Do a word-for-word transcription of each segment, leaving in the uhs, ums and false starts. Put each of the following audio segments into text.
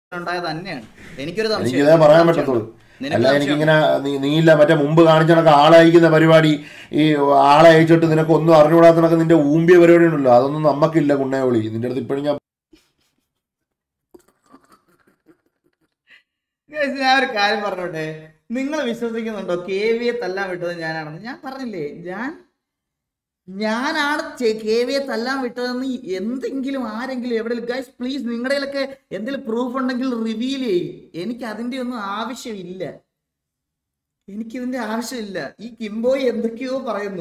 ഉണ്ടായത് തന്നെയാണ്. എനിക്കൊരു എനിക്കിതേ പറയാൻ പറ്റത്തുള്ളൂ. അല്ല എനിക്കിങ്ങനെ നീയില്ല മറ്റേ മുമ്പ് കാണിച്ചണക്ക് ആളെ അയക്കുന്ന പരിപാടി, ഈ ആളെ അയച്ചിട്ട് നിനക്ക് ഒന്നും അറിഞ്ഞുകൂടാത്തണക്ക് നിന്റെ ഊമ്പിയ പരിപാടി ഉണ്ടല്ലോ, അതൊന്നും നമുക്കില്ല കുണ്ണയോളി. നിന്റെ അടുത്ത് ഇപ്പോഴും ഞാൻ ഞാൻ ഒരു കാര്യം പറഞ്ഞോട്ടെ, നിങ്ങൾ വിശ്വസിക്കുന്നുണ്ടോ കെ വിയെ തല്ലാൻ വിട്ടത് ഞാനാണെന്ന്? ഞാൻ പറഞ്ഞില്ലേ, ഞാൻ ഞാനാണ് കെ വിയെ തല്ലാൻ വിട്ടതെന്ന് എന്തെങ്കിലും ആരെങ്കിലും എവിടെയെങ്കിലും ഗൈസ് പ്ലീസ് നിങ്ങളുടെയൊക്കെ എന്തെങ്കിലും പ്രൂഫ് ഉണ്ടെങ്കിൽ റിവീൽ ചെയ്യും. എനിക്ക് അതിന്റെ ഒന്നും ആവശ്യമില്ല, എനിക്കിതിന്റെ ആവശ്യമില്ല. ഈ കിംബോയ് എന്തൊക്കെയോ പറയുന്നു.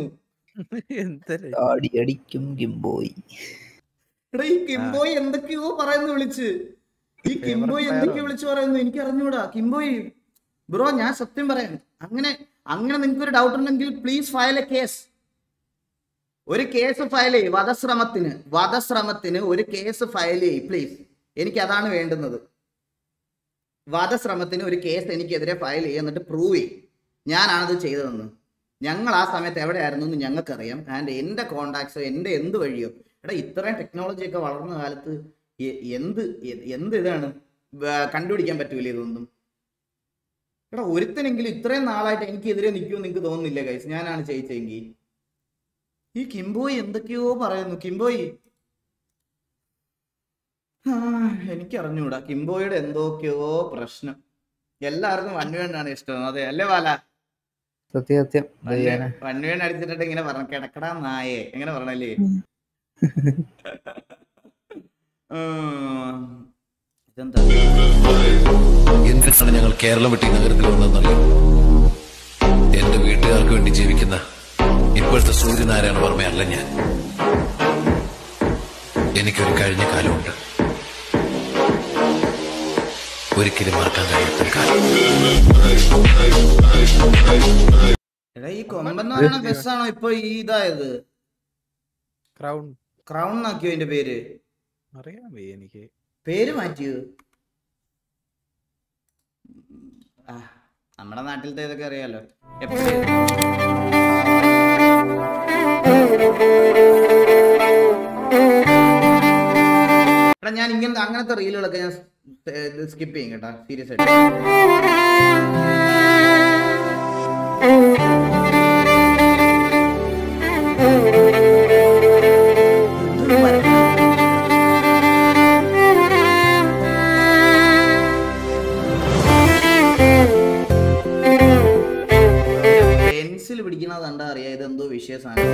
എടാ ഈ കിംബോയ് എന്തൊക്കെയോ പറയുന്നു വിളിച്ച്, ഈ കിംബോയ് എന്തൊക്കെയോ വിളിച്ച് പറയുന്നു, എനിക്ക് അറിഞ്ഞൂടാ. കിംബോയ് ബ്രോ ഞാൻ സത്യം പറയാം, അങ്ങനെ അങ്ങനെ നിങ്ങൾക്ക് ഒരു ഡൗട്ട് ഉണ്ടെങ്കിൽ പ്ലീസ് ഫയൽ എ കേസ്. ഒരു കേസ് ഫയൽ ചെയ്യും, വധശ്രമത്തിന് വധശ്രമത്തിന് ഒരു കേസ് ഫയൽ ചെയ്യും പ്ലീസ്. എനിക്ക് അതാണ് വേണ്ടുന്നത്. വധശ്രമത്തിന് ഒരു കേസ് എനിക്കെതിരെ ഫയൽ ചെയ്യുക, എന്നിട്ട് പ്രൂവ് ചെയ്യും ഞാനാണത് ചെയ്തതെന്ന്. ഞങ്ങൾ ആ സമയത്ത് എവിടെയായിരുന്നു എന്ന് ഞങ്ങൾക്കറിയാം. ആൻഡ് എൻ്റെ കോണ്ടാക്ട്സോ എൻ്റെ എന്ത് വഴിയോ, എടാ ഇത്രയും ടെക്നോളജി ഒക്കെ വളർന്ന കാലത്ത് എന്ത് എന്ത് ഇതാണ് കണ്ടുപിടിക്കാൻ പറ്റൂല ഇതൊന്നും. എടാ ഒരുത്തനെങ്കിലും ഇത്രയും നാളായിട്ട് എനിക്കെതിരെ നിൽക്കുമെന്ന് നിങ്ങൾക്ക് തോന്നുന്നില്ല ഗൈസ്, ഞാനാണ് ചെയ്യിച്ചെങ്കിൽ. ഈ കിംബോയ് എന്തൊക്കെയോ പറയുന്നു. കിംബോയ് എനിക്കറിഞ്ഞൂടാ, കിംബോയുടെ എന്തൊക്കെയോ പ്രശ്നം. എല്ലാവർക്കും വൺവേണ്ണാണ് ഇഷ്ടം, അതെ അല്ലേ വാല? സത്യം സത്യം. വൺവേൺ അടിച്ചിട്ട് ഇങ്ങനെ പറഞ്ഞു കിടക്കടാ നായേ, എങ്ങനെ പറഞ്ഞല്ലേ? എന്തിനാണ് ഞങ്ങൾ കേരളം വിട്ട് നഗരത്തിൽ വന്നതെന്നറിയോ? എന്റെ വീട്ടുകാർക്ക് വേണ്ടി ജീവിക്കുന്ന ഇപ്പോഴത്തെ സൂര്യനാരായണ വർമ്മയല്ല ഞാൻ. എനിക്കൊരു കഴിഞ്ഞ കാലമുണ്ട്, ഒരിക്കലും മറക്കാൻ കഴിയാത്ത കാലം. എടാ ഈ കൊമ്പെന്ന് പറയുന്ന ബസ്സാണോ ഇപ്പൊ ഈ ഇതായത്? ക്രൗൺ ക്രൗൺ ആക്കിയോ അതിന്റെ പേര്? അറിയാൻ എനിക്ക് പേര് മാറ്റിയോ? ആ നമ്മുടെ നാട്ടിലത്തെ ഇതൊക്കെ അറിയാലോ. എടാ ഞാൻ ഇങ്ങനത്തെ അങ്ങനത്തെ റീലുകളൊക്കെ ഞാൻ സ്കിപ്പ് ചെയ്യും കേട്ടാ, സീരിയസ് ആയിട്ട്. പെൻസിൽ പിടിക്കുന്നത് കണ്ടാ അറിയാം ഇതെന്തോ വിഷയ സാധനം.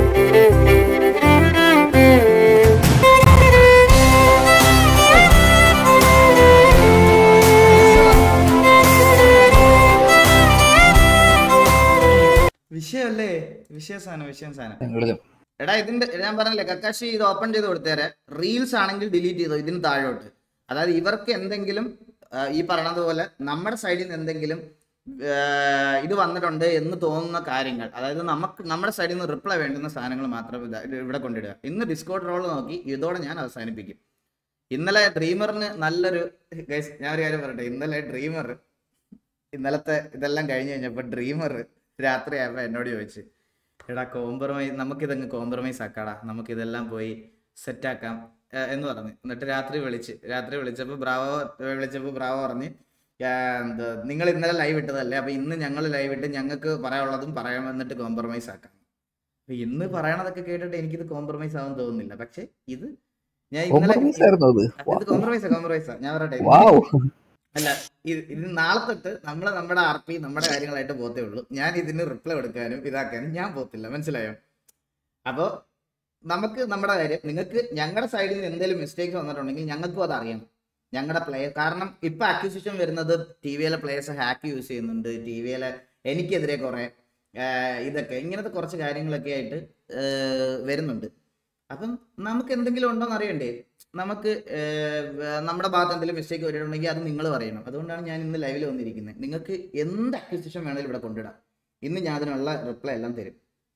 വിഷയല്ലേ, വിഷയ സാധനം, വിഷയം സാധനം. എടാ ഇതിന്റെ ഞാൻ പറഞ്ഞില്ലേ കക്കാശി, ഇത് ഓപ്പൺ ചെയ്ത് കൊടുത്തേരെ. റീൽസ് ആണെങ്കിൽ ഡിലീറ്റ് ചെയ്തോ ഇതിന് താഴോട്ട്. അതായത് ഇവർക്ക് എന്തെങ്കിലും ഈ പറയണതുപോലെ നമ്മുടെ സൈഡിൽ നിന്ന് എന്തെങ്കിലും ഇത് വന്നിട്ടുണ്ട് എന്ന് തോന്നുന്ന കാര്യങ്ങൾ, അതായത് നമുക്ക് നമ്മുടെ സൈഡിൽ നിന്ന് റിപ്ലൈ വേണ്ടുന്ന സാധനങ്ങൾ മാത്രം ഇവിടെ കൊണ്ടിടുക. ഇന്ന് ഡിസ്കോഡ് റോൾ നോക്കി ഇതോടെ ഞാൻ അവസാനിപ്പിക്കും. ഇന്നലെ ഡ്രീമറിന് നല്ലൊരു ഗൈസ്, ഞാൻ ഒരു കാര്യം പറയട്ടെ. ഇന്നലെ ഡ്രീമർ ഇന്നലത്തെ ഇതെല്ലാം കഴിഞ്ഞ് കഴിഞ്ഞപ്പോൾ ഡ്രീമർ രാത്രി ആയപ്പോൾ എന്നോട് ചോദിച്ചു, എടാ കോംപ്രമൈസ് നമുക്കിതങ്ങ് കോംപ്രമൈസ് ആക്കാടാ, നമുക്കിതെല്ലാം പോയി സെറ്റാക്കാം എന്ന് പറഞ്ഞു. എന്നിട്ട് രാത്രി വിളിച്ച് രാത്രി വിളിച്ചപ്പോൾ ബ്രാവോ വിളിച്ചപ്പോൾ ബ്രാവോ പറഞ്ഞ് എന്താ നിങ്ങൾ ഇന്നലെ ലൈവ് ഇട്ടതല്ലേ, അപ്പൊ ഇന്ന് ഞങ്ങൾ ലൈവ് ഇട്ട് ഞങ്ങൾക്ക് പറയാനുള്ളതും പറയാൻ വന്നിട്ട് കോംപ്രമൈസ് ആക്കാം. അപ്പൊ ഇന്ന് പറയണതൊക്കെ കേട്ടിട്ട് എനിക്കിത് കോംപ്രമൈസ് ആവാൻ തോന്നുന്നില്ല. പക്ഷെ ഇത് ഞാൻ ഇന്നലെ ഇത് കോംപ്രമൈസാ കോംപ്രമൈസാ ഞാൻ പറയട്ടെ. അല്ല ഇത് നാളെ തൊട്ട് നമ്മള് നമ്മുടെ ആർ പി നമ്മുടെ കാര്യങ്ങളായിട്ട് പോത്തേ ഉള്ളൂ. ഞാൻ ഇതിന് റിപ്ലൈ എടുക്കാനും ഇതാക്കാനും ഞാൻ പോത്തില്ല, മനസ്സിലായോ? അപ്പൊ നമുക്ക് നമ്മുടെ കാര്യം, നിങ്ങൾക്ക് ഞങ്ങളുടെ സൈഡിൽ നിന്ന് എന്തെങ്കിലും മിസ്റ്റേക്സ് വന്നിട്ടുണ്ടെങ്കിൽ ഞങ്ങൾക്കും അത് അറിയണം. ഞങ്ങളുടെ പ്ലെയർ, കാരണം ഇപ്പൊ അക്യൂസിഷൻ വരുന്നത് ടി വിയിലെ പ്ലേയേഴ്സ് ഹാക്ക് യൂസ് ചെയ്യുന്നുണ്ട്, ടി വിയിലെ എനിക്കെതിരെ കുറെ ഇതൊക്കെ ഇങ്ങനത്തെ കുറച്ച് കാര്യങ്ങളൊക്കെ ആയിട്ട് വരുന്നുണ്ട്. അപ്പം നമുക്ക് എന്തെങ്കിലും ഉണ്ടോന്ന് അറിയണ്ടേ? നമുക്ക് നമ്മുടെ ഭാഗത്ത് എന്തെങ്കിലും മിസ്റ്റേക്ക് വരികയുണ്ടെങ്കിൽ അത് നിങ്ങൾ പറയണം. അതുകൊണ്ടാണ് ഞാൻ ഇന്ന് ലൈവിൽ വന്നിരിക്കുന്നത്. നിങ്ങൾക്ക് എന്ത് അക്യൂസിഷൻ വേണമെങ്കിലും ഇവിടെ കൊണ്ടിടാം. ഇന്ന് ഞാൻ അതിനുള്ള റിപ്ലൈ എല്ലാം തരും.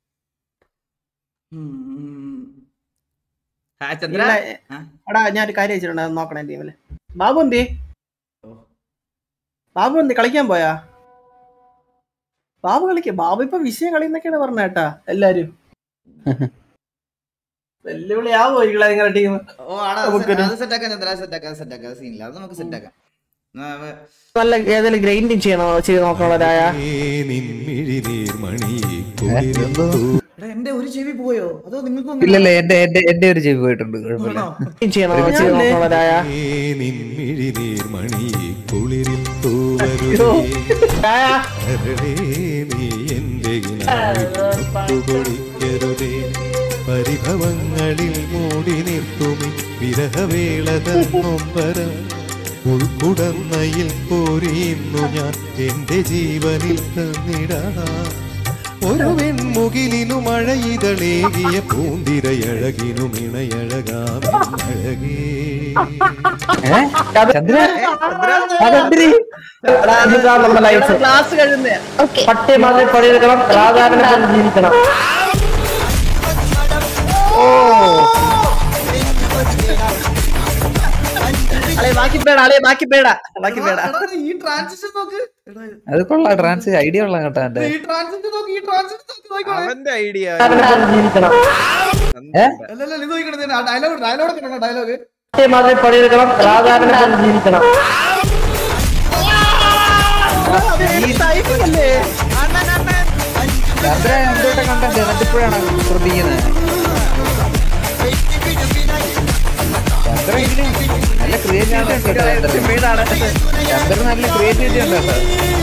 എടാ ഞാനൊരു കാര്യം വെച്ചിട്ടുണ്ട്, നോക്കണേ ടീമില്. ബാബു എന്തി ബാബു എന്തി കളിക്കാൻ പോയാ? ബാബു കളിക്ക ബാബു ഇപ്പൊ വിഷയം കളിന്നൊക്കെയാണ് പറഞ്ഞ കേട്ടാ എല്ലാരും. വെല്ലുവിളിയാവോ നിങ്ങളെ ടീം? ഓ ആടാ സെറ്റാക്കാൻ സെറ്റാക്കാൻ സെറ്റാക്കാൻ സീനില്ല, അത് നമുക്ക് സെറ്റാക്കാം. നല്ല ഏതെങ്കിലും ഗ്രൈൻഡിങ് ചെയ്യണോ ചെയ്ത് നോക്കണവരായ എന്റെ ഒരു ചെവി പോയോ അതോ നിങ്ങൾക്ക് ഇല്ലല്ല എന്റെ എന്റെ എന്റെ ഒരു ചെവി പോയിട്ടുണ്ട് കുഴപ്പമില്ല. ചെയ്യണോ ചെയ്ത് നോക്കണവരായ പരിഭവങ്ങളിൽ മൂടി നിർത്തുമി വിരഹവേളതന്നൊമ്പരം ഉൾക്കുടന്നയിൽ പോരിയുന്നു ഞാൻ എന്റെ ജീവനിൽ തന്നിടാം ഒരു വെൺമുകിലിനു മഴയിതളേകിയ പൂന്തിരയഴകിനും ഇണയഴകാമഴകേ ക്ലാസ് കഴിയുന്നേ പട്ടി മാറി പണിയെടുക്കണം സാധാരണ ജീവിക്കണം. അളെ ബാക്കി പേട അളെ ബാക്കി പേട ബാക്കി പേട ഈ ട്രാൻസിഷൻ നോക്ക് അത് കൊള്ളാം. ട്രാൻസ് ഐഡിയ കൊള്ളാം കേട്ടോ എന്റെ. ഈ ട്രാൻസിഷൻ നോക്ക് ഈ ട്രാൻസിഷൻ നോക്ക് അവന്റെ ഐഡിയ ജീവിക്കണം. അല്ലല്ല ഇത് നോക്കണം ഡയലോഗ് ഡയലോഗ് ഒക്കെ ഡയലോഗ് പട്ടി മാറി പണിയെടുക്കണം സാധാരണ ജീവിക്കണം. എന്തുകൊണ്ടൊക്കെ കണ്ടത് എന്നിട്ടിപ്പോഴാണ് ശ്രദ്ധിക്കുന്നത്. നല്ല ക്രിയേറ്റിവിറ്റി ഉണ്ട് കേട്ടോ. ചന്ദ്രൻ നല്ല ക്രിയേറ്റിവിറ്റി ഉണ്ട് കേട്ടോ.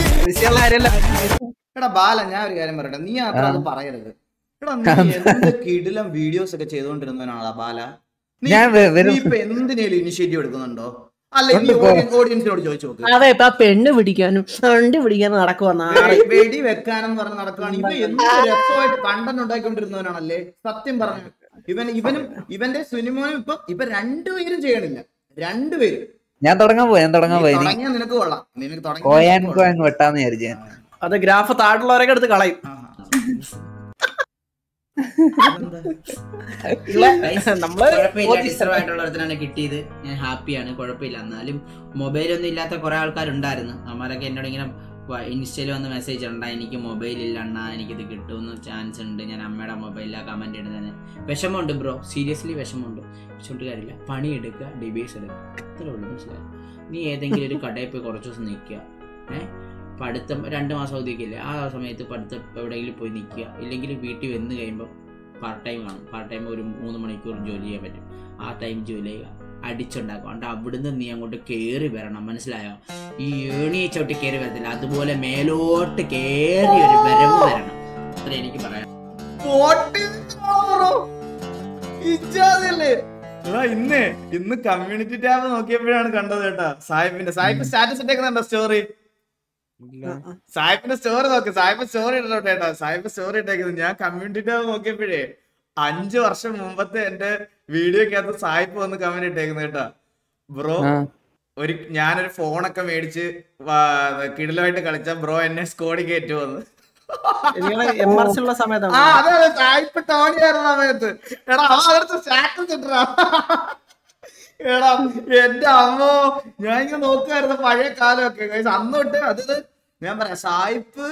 എടാ ബാല ഞാൻ ഒരു കാര്യം പറയട്ടെ നീ അത്ര അത് പറയരുത് എടാ നീ എന്ത് കിടിലം വീഡിയോസ് ഒക്കെ ചെയ്തോണ്ടിരുന്നവനാണാ ബാല നീ ഇപ്പൊ എന്തിനേലും ഇനിഷ്യേറ്റീവ് എടുക്കുന്നുണ്ടോ അല്ല ഓഡിയൻസിനോട് ചോദിച്ചു നോക്ക്. അതെ ഇപ്പൊ പെണ്ണ് പിടിക്കാനും വണ്ടി പിടിക്കാനും നടക്കുവന്നാ വെടി വെക്കാനെന്ന് പറഞ്ഞ് നടക്കുകയാണ് ഇവ എന്ത് രസമായിട്ട് കണ്ടന്റ് ഉണ്ടാക്കിക്കൊണ്ടിരുന്നവനാണല്ലേ സത്യം പറഞ്ഞു. ഇവൻ ഇവനും ഇവന്റെ സിനിമയും ഇപ്പൊ ഇപ്പൊ രണ്ടുപേരും ചെയ്യണില്ല രണ്ടുപേരും. ഞാൻ തുടങ്ങാൻ പോയി ഞാൻ തുടങ്ങാൻ പോയി തുടങ്ങിയാ നിനക്ക് കൊള്ളാം നിനക്ക് കോയാൻ കോയാൻ വെട്ടാന്ന് വിചാരിച്ചു ഞാൻ. അത് ഗ്രാഫ് താഴെയുള്ളവരൊക്കെ എടുത്ത് കളയും. കുഴപ്പമില്ലായിട്ടുള്ളതിനാണ് കിട്ടിയത്. ഞാൻ ഹാപ്പിയാണ്, കുഴപ്പമില്ല. എന്നാലും മൊബൈലൊന്നും ഇല്ലാത്ത കുറെ ആൾക്കാരുണ്ടായിരുന്നു. അവന്മാരൊക്കെ എന്നോട് ഇങ്ങനെ ഇൻസ്റ്റയിൽ വന്ന് മെസ്സേജ് ഉണ്ടാ എനിക്ക് മൊബൈൽ ഇല്ല അണ്ണാ എനിക്കിത് കിട്ടുമെന്ന് ചാൻസ് ഉണ്ട്, ഞാൻ അമ്മയുടെ മൊബൈലിലാണ് കമന്റ് ഇടുന്നതിന്. വിഷമമുണ്ട് ബ്രോ, സീരിയസ്ലി വിഷമമുണ്ട്. വിഷമിട്ട് കാര്യമില്ല, പണിയെടുക്കുക, ഡിബേറ്റ്സ് എടുക്കുക, അത്രേ ഉള്ളൂ. മനസ്സിലായി? നീ ഏതെങ്കിലും ഒരു കടയിൽ പോയി കുറച്ച് ദിവസം നിൽക്കുക, ഏഹ് പഠിത്തം രണ്ട് മാസം അവധിക്കില്ലേ ആ സമയത്ത് പഠിത്തം എവിടെയെങ്കിലും പോയി നിൽക്കുക, ഇല്ലെങ്കിൽ വീട്ടിൽ വന്ന് കഴിയുമ്പോൾ പാർട്ട് ടൈം കാണും. പാർട്ട് ടൈം ഒരു മൂന്ന് മണിക്കൂർ ജോലി ചെയ്യാൻ പറ്റും. ആ ടൈം ജോലി ചെയ്യുക, അടിച്ചുണ്ടാക്കും. അതുകൊണ്ട് അവിടുന്ന് നീ അങ്ങോട്ട് കയറി വരണം. മനസ്സിലായോ? ഈ ഏണിയെ ചവിട്ടി കയറി വരത്തില്ല, അതുപോലെ മേലോട്ട് കയറി ഒരു വരവ് വരണം. അത്ര എനിക്ക് പറയാം. ഇന്ന് ഇന്ന് കമ്മ്യൂണിറ്റി ടാബ് നോക്കിയപ്പോഴാണ് കണ്ടത് കേട്ടാ സാഹിബിന്റെ സാഹിബ് സ്റ്റാറ്റസ് ഇട്ടേക്കുന്നുണ്ടോ സ്റ്റോറി? സാഹിബിന്റെ സ്റ്റോറി നോക്ക്, സാഹിബ് സ്റ്റോറി ഇട്ടോട്ടെ കേട്ടോ. സാഹിബ് സ്റ്റോറി ഇട്ടേക്കുന്നത് ഞാൻ കമ്മ്യൂണിറ്റി ടാബ് നോക്കിയപ്പോഴേ അഞ്ചു വർഷം മുമ്പത്തെ എന്റെ വീഡിയോക്കകത്ത് സാഹിബ് വന്ന് കമന്റ് ഇട്ടേക്കുന്നത് കേട്ടാ. ബ്രോ ഒരു ഞാനൊരു ഫോണൊക്കെ മേടിച്ച് കിടിലമായിട്ട് കളിച്ച ബ്രോ എന്നെ സ്കോഡി കയറ്റി വന്ന് സമയത്ത് സാഹിബ് ടോണിയായിരുന്ന സമയത്ത് എടാ അവരടുത്ത് സ്റ്റാറ്റസ് ഇട്ടാ. എടാ എന്റെ അമ്മോ ഞാൻ ഇങ്ങനെ നോക്കുമായിരുന്നു പഴയ കാലമൊക്കെ. അന്ന് തൊട്ട് അത് ഞാൻ പറയാം സായിപ്പ്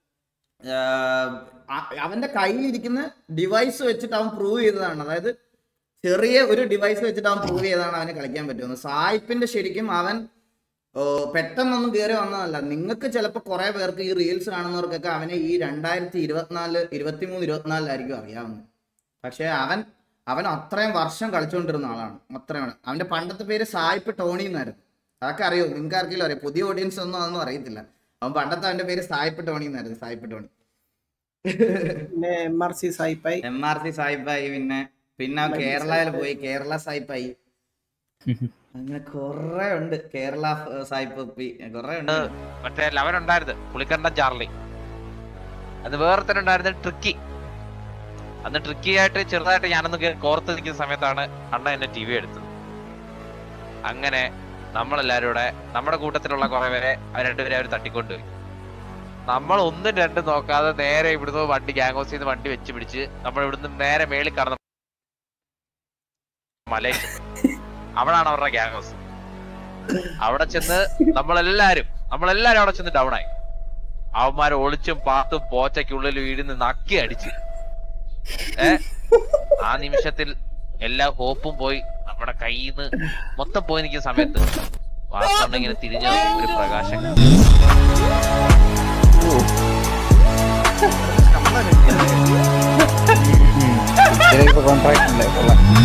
അവന്റെ കയ്യിലിരിക്കുന്ന ഡിവൈസ് വെച്ചിട്ട് അവൻ പ്രൂവ് ചെയ്തതാണ്. അതായത് ചെറിയ ഒരു ഡിവൈസ് വെച്ചിട്ട് അവൻ പ്രൂവ് ചെയ്താണ് അവന് കളിക്കാൻ പറ്റുമെന്ന്. സായിപ്പിന്റെ ശരിക്കും അവൻ പെട്ടെന്നൊന്നും കയറി വന്നതല്ല. നിങ്ങൾക്ക് ചിലപ്പോൾ കുറെ പേർക്ക് ഈ റീൽസ് കാണുന്നവർക്കൊക്കെ അവനെ ഈ രണ്ടായിരത്തി ഇരുപത്തിനാല് ഇരുപത്തി മൂന്ന് ഇരുപത്തിനാലിലായിരിക്കും അറിയാവുന്നത്. പക്ഷെ അവൻ അവൻ അത്രയും വർഷം കളിച്ചുകൊണ്ടിരുന്ന ആളാണ്. അത്രയാണ്. അവന്റെ പണ്ടത്തെ പേര് സായിപ്പ് ടോണി എന്നായിരുന്നു. അതൊക്കെ അറിയോ? നിങ്ങൾക്ക് ആർക്കെങ്കിലും അറിയാം? പുതിയ ഓഡിയൻസ് ഒന്നും അതൊന്നും അറിയത്തില്ല. അവൻ പണ്ടത്തെ അവന്റെ പേര് സായിപ്പ് ടോണി എന്നായിരുന്നു. സായിപ്പ് ടോണി എം ആർ സി സായിപ്പായി എം ആർ സി സായിപ്പായി പിന്നെ പിന്നെ കേരളയിൽ പോയി കേരള സായിപ്പായി. അങ്ങനെ കൊറേ ഉണ്ട്. കേരള സായിപ്പ് കൊറേ ഉണ്ട്. മറ്റേ ലെവൻ ഉണ്ടായിരുന്നു പുളിക്കണ്ട ചാർലി, അത് വേറെ തന്നെ ഉണ്ടായിരുന്നു ട്രിക്കി. അന്ന് ട്രിക്കി ആയിട്ട് ചെറുതായിട്ട് ഞാനൊന്ന് കോർത്ത് നിൽക്കുന്ന സമയത്താണ് അണ്ണ എന്നെ ടി വി എടുത്തത്. അങ്ങനെ നമ്മളെല്ലാരും കൂടെ നമ്മുടെ കൂട്ടത്തിലുള്ള കുറെ പേരെ രണ്ടുപേരെ അവർ തട്ടിക്കൊണ്ടുപോയി. നമ്മൾ ഒന്നും രണ്ടും നോക്കാതെ നേരെ ഇവിടുന്ന് വണ്ടി ഗ്യാങ് ഹൗസിൽ നിന്ന് വണ്ടി വെച്ച് പിടിച്ച് നമ്മൾ ഇവിടുന്ന് നേരെ മേളിൽ കടന്ന മലേഷ്യ, അവിടാണ് അവരുടെ ഗ്യാങ് ഹൗസ്. അവിടെ ചെന്ന് നമ്മളെല്ലാരും നമ്മളെല്ലാരും അവിടെ ചെന്ന് ഡൗൺ ആയി. അവന്മാരെ ഒളിച്ചും പാത്തും പോച്ചയ്ക്കുള്ളിൽ വീടിന്ന് നക്കി അടിച്ച് ഏ ആ നിമിഷത്തിൽ എല്ലാ ഹോപ്പും പോയി, നമ്മുടെ കയ്യിൽ നിന്ന് മൊത്തം പോയി നിൽക്കുന്ന സമയത്ത് വാസണ്ണ ഇങ്ങനെ തിരിഞ്ഞു നോക്കുമ്പോ ഒരു പ്രകാശം കോൺട്രാക്ട് ഉണ്ട്.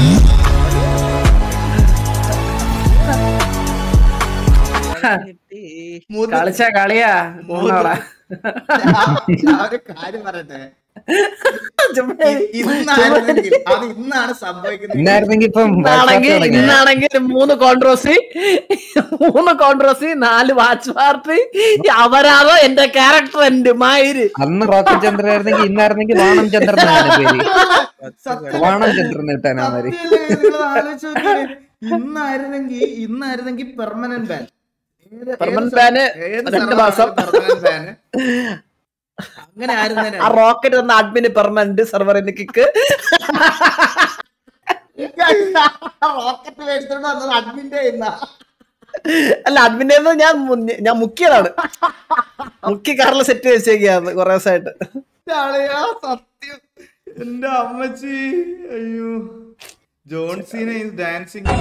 കളിച്ച കളിയാ മൂന്നാളാ. ഒരു കാര്യം പറയട്ടെ, ഇന്നായിരുന്നെങ്കിൽ അത് ഇന്നാണ് സംഭവിക്കുന്നത്. ഇന്നാണെങ്കിൽ ഇന്നാണെങ്കിൽ മൂന്ന് കോൺട്രോസി മൂന്ന് കോൺട്രോസി നാല് വാച്ച് പാർട്ടി അവരാണോ എന്റെ ക്യാരക്ടർ എന്റെ മായിര്. അന്ന് റോക്കറ്റ് ചന്ദ്രൻ ആയിരുന്നെങ്കിൽ ഇന്നായിരുന്നെങ്കിൽ വാണം ചന്ദ്രൻ പേര് വാണം ചന്ദ്രൻ കിട്ടാനാ മാതിരി. ഇന്നായിരുന്നെങ്കിൽ ഇന്നായിരുന്നെങ്കിൽ പെർമനന്റ് ബാൻ പെർമനന്റ് ബാന് രണ്ട് മാസം അങ്ങനെ ആയിരുന്നേ. ആ റോക്കറ്റ് വന്ന അഡ്മിന് പെർമനന്റ് സെർവറിന് കിക്ക്. റോക്കറ്റ് മേടിച്ചോണ്ട് വന്നത് അഡ്മിന്റെ അല്ല അഡ്മിന്റെ ഞാൻ ഞാൻ മുക്കിയതാണ്. മുക്കി കാറിൽ സെറ്റ് വെച്ചേക്കാന്ന് കൊറേ ദിവസമായിട്ട്. സത്യം എന്റെ അമ്മച്ചി. അയ്യോ ജോൺസീന ഈസ് ഡാൻസിങ്.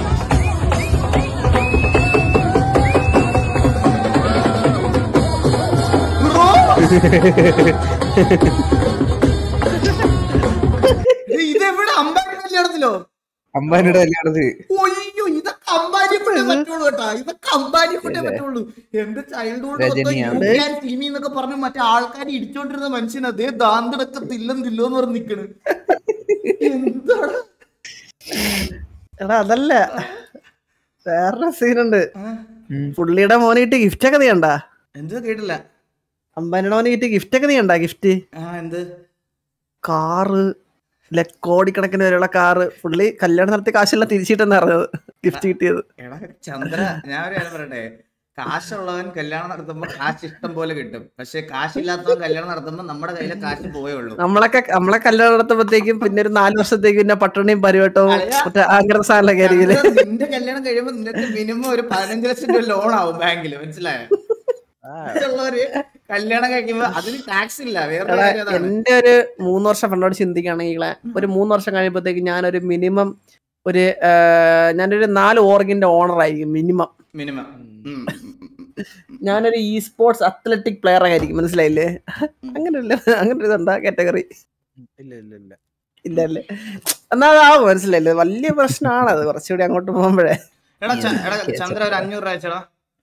ഇതെവിടെ അമ്പാനി കല്യാണത്തിലോ? അമ്പാനിയുടെ കല്യാണത്തിൽ. ഒയ്യോ ഇതൊക്കെ അമ്പാനിയെ കൊണ്ടേ പറ്റുള്ളൂ കേട്ടാ. ഇതൊക്കെ അമ്പാനിയെ കൊണ്ടേ പറ്റുള്ളൂ. എന്റെ ചൈൽഡ്ഹുഡ് ടീമി എന്നൊക്കെ പറഞ്ഞു മറ്റേ ആൾക്കാർ ഇടിച്ചോണ്ടിരുന്ന മനുഷ്യൻ അതേ ദാന്തിടക്ക തില്ലെന്തില്ലോ എന്ന് പറഞ്ഞ് നിക്കണ്. എന്താണ് എടാ അതല്ല വേറെ സീനുണ്ട്. പുള്ളിയുടെ മോനിട്ട് ഗിഫ്റ്റ് ഒക്കെ നീ കണ്ടാ? എന്താ കേട്ടില്ല. അമ്പാനിയുടെ മോനിട്ട് ഗിഫ്റ്റ് ഒക്കെ നീ കണ്ടാ? ഗിഫ്റ്റ് എന്ത് കാറ്, കോടിക്കണക്കിന് വരെയുള്ള കാറ്. പുള്ളി കല്യാണം നടത്തി കാശെല്ലാം തിരിച്ചിട്ടെന്ന് അറിഞ്ഞത് ഗിഫ്റ്റ് കിട്ടിയത്. എടാ ചന്ദ്ര, ഞാൻ ഒരു കാര്യം പറയട്ടെ, കാശുള്ളവൻ കല്യാണം നടത്തുമ്പോ കാശ് ഇഷ്ടം പോലെ കിട്ടും. പക്ഷെ കാശില്ലാത്തവൻ കല്യാണം നടത്തുമ്പോ നമ്മുടെ കയ്യിലെ കാശ് പോയേ ഉള്ളൂ. നമ്മളൊക്കെ നമ്മളെ കല്യാണം നടത്തുമ്പോഴത്തേക്കും പിന്നെ ഒരു നാല് വർഷത്തേക്ക് പിന്നെ പട്ടണിയും പരിവട്ടവും മറ്റേ അങ്ങനത്തെ സാധനങ്ങളൊക്കെ ആയിരിക്കും. നിന്റെ കല്യാണം കഴിയുമ്പോ നിനക്ക് മിനിമം ഒരു പതിനഞ്ച് ലക്ഷം രൂപ ലോൺ ആവും ബാങ്കില്, മനസ്സിലായോ? ഉള്ളവര് കല്യാണം കഴിക്കുമ്പോ അതിന് ടാക്സ് ഇല്ല. വേറെ എന്റെ ഒരു മൂന്ന് വർഷം ഫ്രണ്ടോട് ചിന്തിക്കുകയാണെങ്കിൽ ഒരു മൂന്ന് വർഷം കഴിയുമ്പോഴത്തേക്ക് ഞാനൊരു മിനിമം ഒരു ഞാനൊരു നാല് ഓർഗിന്റെ ഓണർ ആയിരിക്കും മിനിമം. മിനിമം ഞാനൊരു ഇ സ്പോർട്സ് അത്ലറ്റിക് പ്ലെയർ ആയിരിക്കും, മനസ്സിലായില്ലേ? അങ്ങനെയല്ല, അങ്ങനെ ഇതുണ്ടാ കാറ്റഗറി ഇല്ലല്ലേ? എന്നാ അതാവും, മനസ്സിലായില്ലേ? വലിയ പ്രശ്നമാണ് അത് കുറച്ചുകൂടി അങ്ങോട്ട് പോകുമ്പോഴേ. ചന്ദ്ര ഒരു അഞ്ഞൂറ് രൂപ അയച്ചടാ.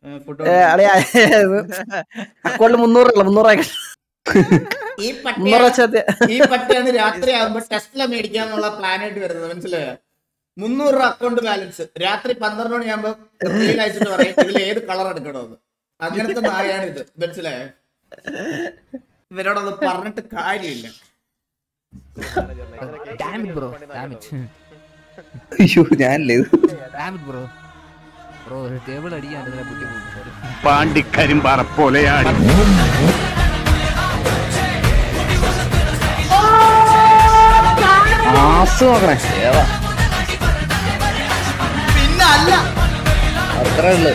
അക്കൗണ്ടിൽ മുന്നൂറ് മുന്നൂറ് ഈ പട്ടിയാണ് രാത്രി ആകുമ്പോ ടെസ്ല മേടിക്കാന്നുള്ള പ്ലാൻ ആയിട്ട് വരുന്നത്, മനസ്സിലായോ? മുന്നൂറ് രൂപ അക്കൗണ്ട് ബാലൻസ്. രാത്രി പന്ത്രണ്ട് മണിയാകുമ്പോ റീൽ അയച്ചിട്ട് പറയും ഇതിൽ ഏത് കളർ എടുക്കണമെന്ന്. അങ്ങനത്തെ നായാണ് ഇത്, മനസ്സിലായോ? ഇവരോടത് പറഞ്ഞിട്ട് കാര്യമില്ല. പാണ്ടിക്കരിമ്പാറ പോലെയാണ്. പിന്നെ അല്ല അത്രേ ഉള്ളു.